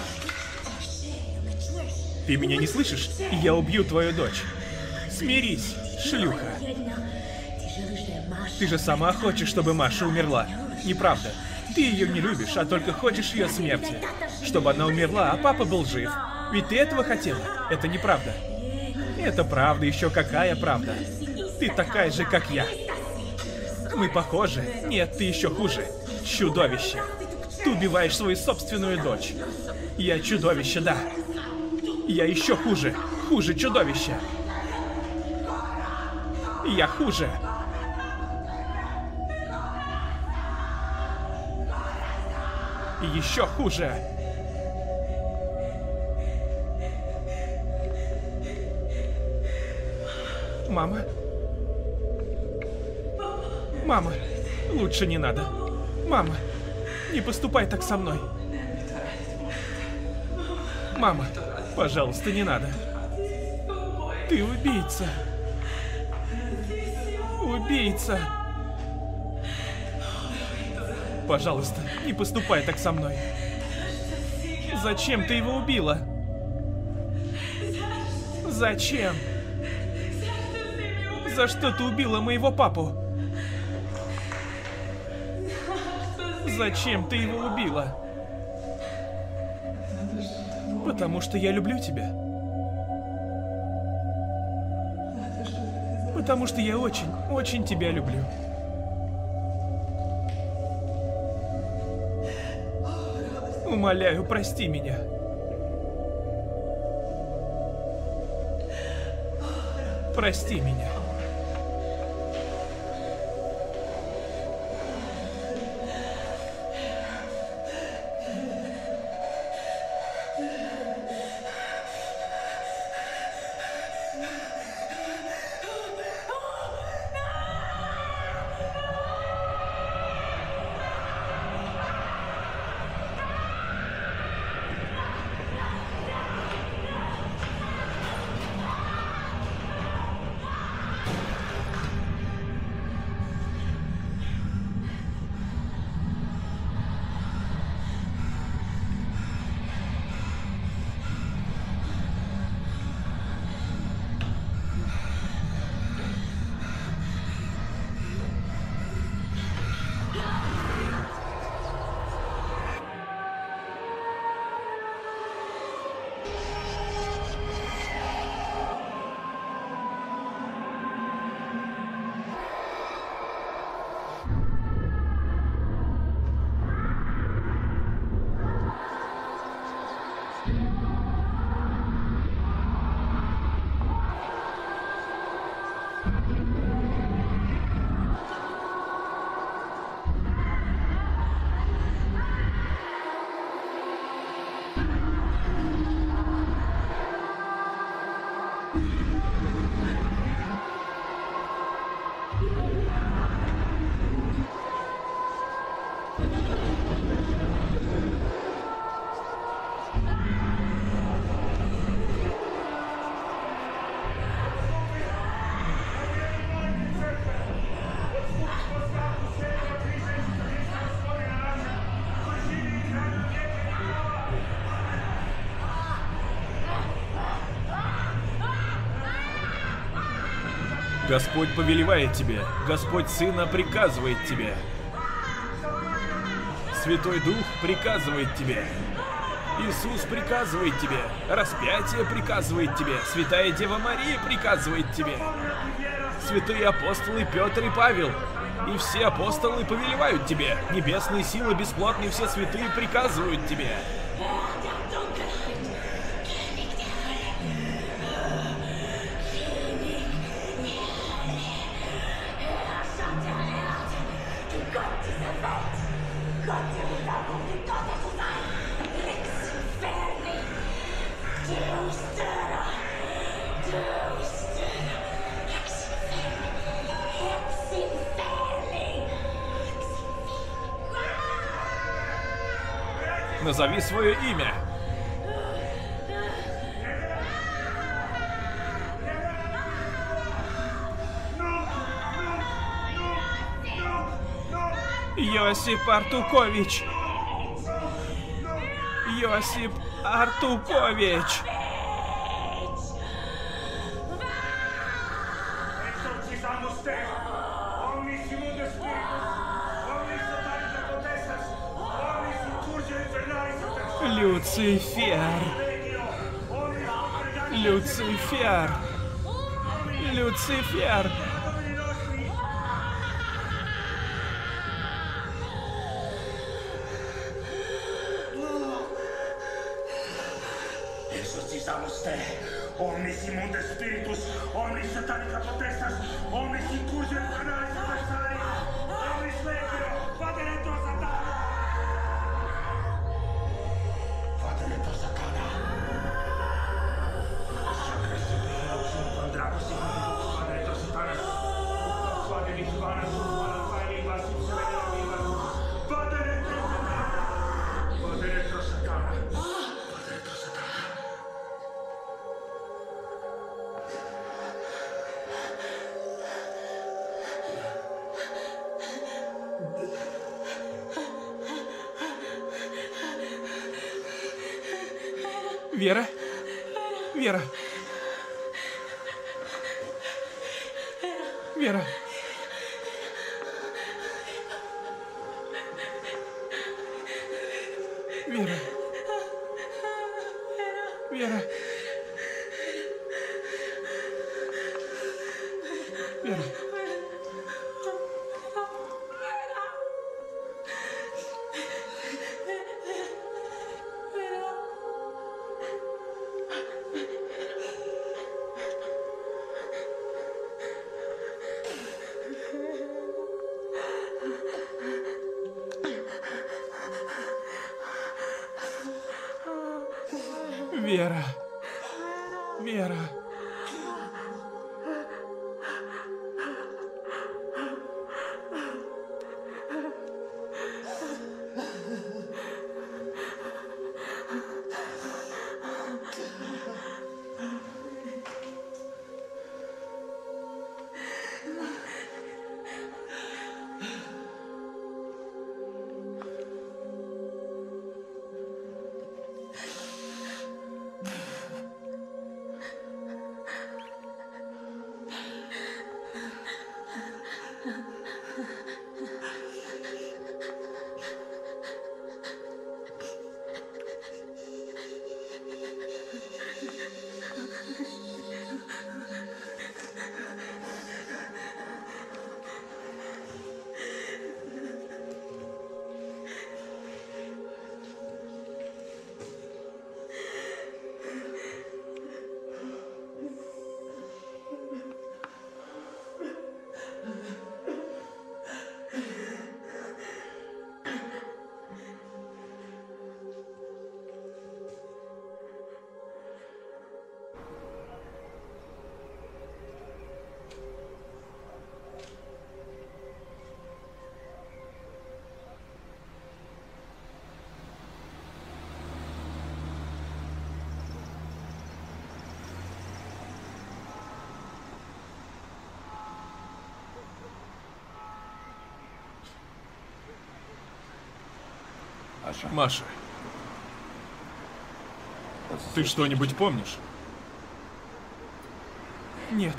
Ты меня не слышишь? Я убью твою дочь. Смирись, шлюха. Ты же сама хочешь, чтобы Маша умерла. Неправда. Ты ее не любишь, а только хочешь ее смерти. Чтобы она умерла, а папа был жив. Ведь ты этого хотела. Это неправда. Это правда, еще какая правда. Ты такая же, как я. Мы похожи. Нет, ты еще хуже. Чудовище. Ты убиваешь свою собственную дочь. Я чудовище, да. Я еще хуже. Хуже чудовища. Я хуже. И еще хуже. Мама? Мама, лучше не надо. Мама, не поступай так со мной. Мама, пожалуйста, не надо. Ты убийца. Убийца. Пожалуйста, не поступай так со мной. Зачем ты его убила? Зачем? За что ты убила моего папу? Зачем ты его убила? Потому что я люблю тебя. Потому что я очень, очень тебя люблю. Умоляю, прости меня. Прости меня. Господь повелевает тебе, Господь Сына приказывает тебе. Святой Дух приказывает тебе. Иисус приказывает тебе. Распятие приказывает тебе. Святая Дева Мария приказывает тебе. Святые апостолы Петр и Павел. И все апостолы повелевают тебе. Небесные силы, бесплотные все святые приказывают тебе. Назови свое имя. Йосип Артукович. Йосип Артукович. Люцифер. Люцифер. Люцифер. Exorcizamos te, omnis immunde spiritus, omnis satanica potestas, omnis incursus infernales adversari, omnis legio, faderetur satana. Faderetur satana. Sacre superior, contra così, faderetur Вера? Вера? Вера? Вера? Вера? Вера? Вера. Вера. Маша, ты что-нибудь помнишь? Нет.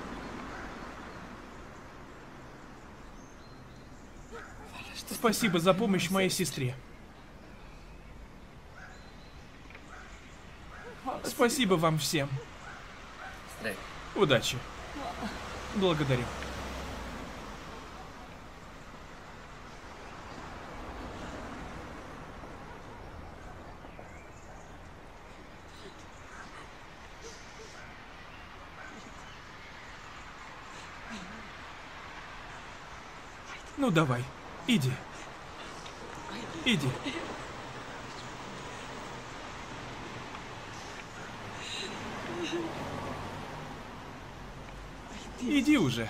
Спасибо за помощь моей сестре. Спасибо вам всем. Удачи. Благодарю. Ну давай, иди. Иди. Иди уже.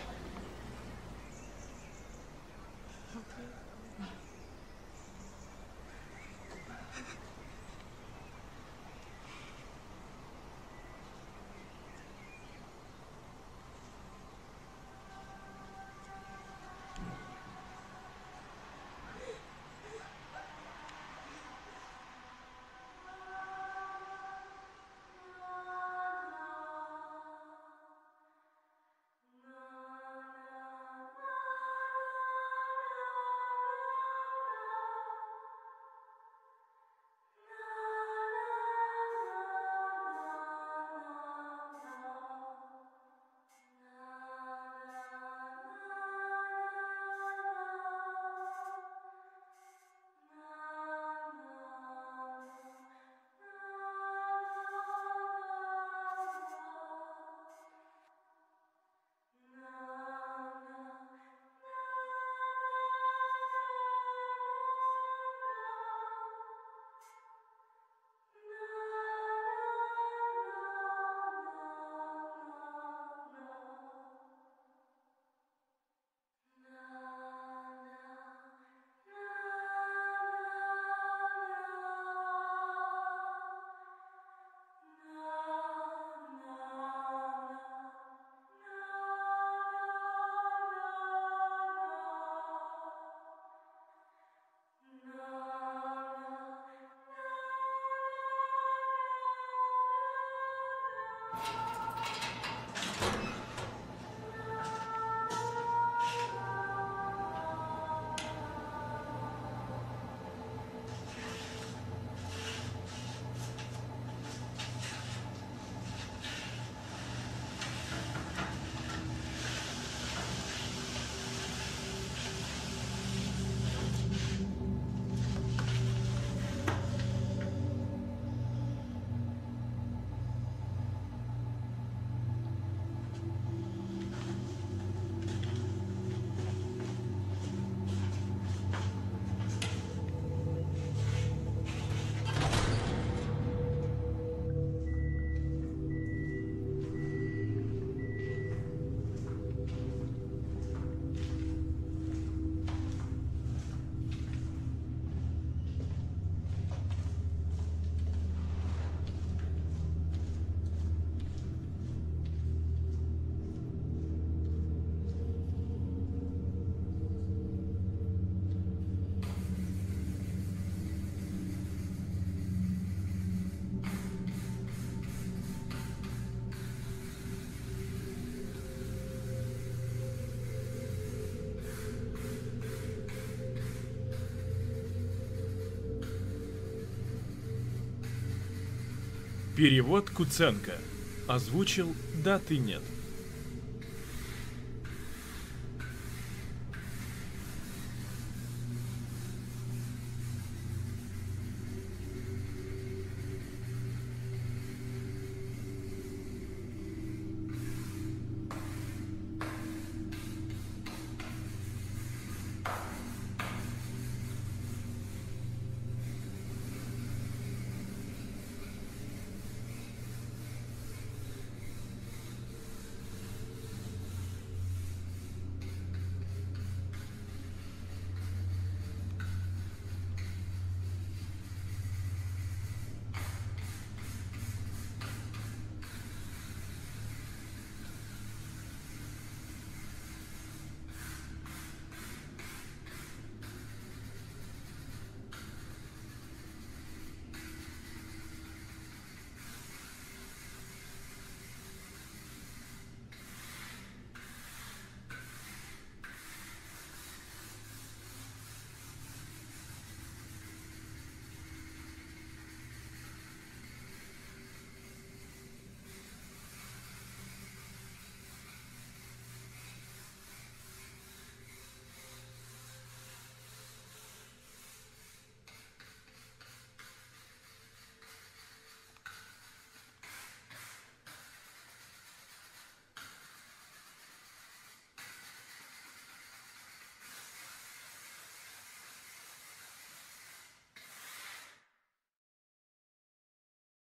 Перевод Куценко. Озвучил «Да, ты нет».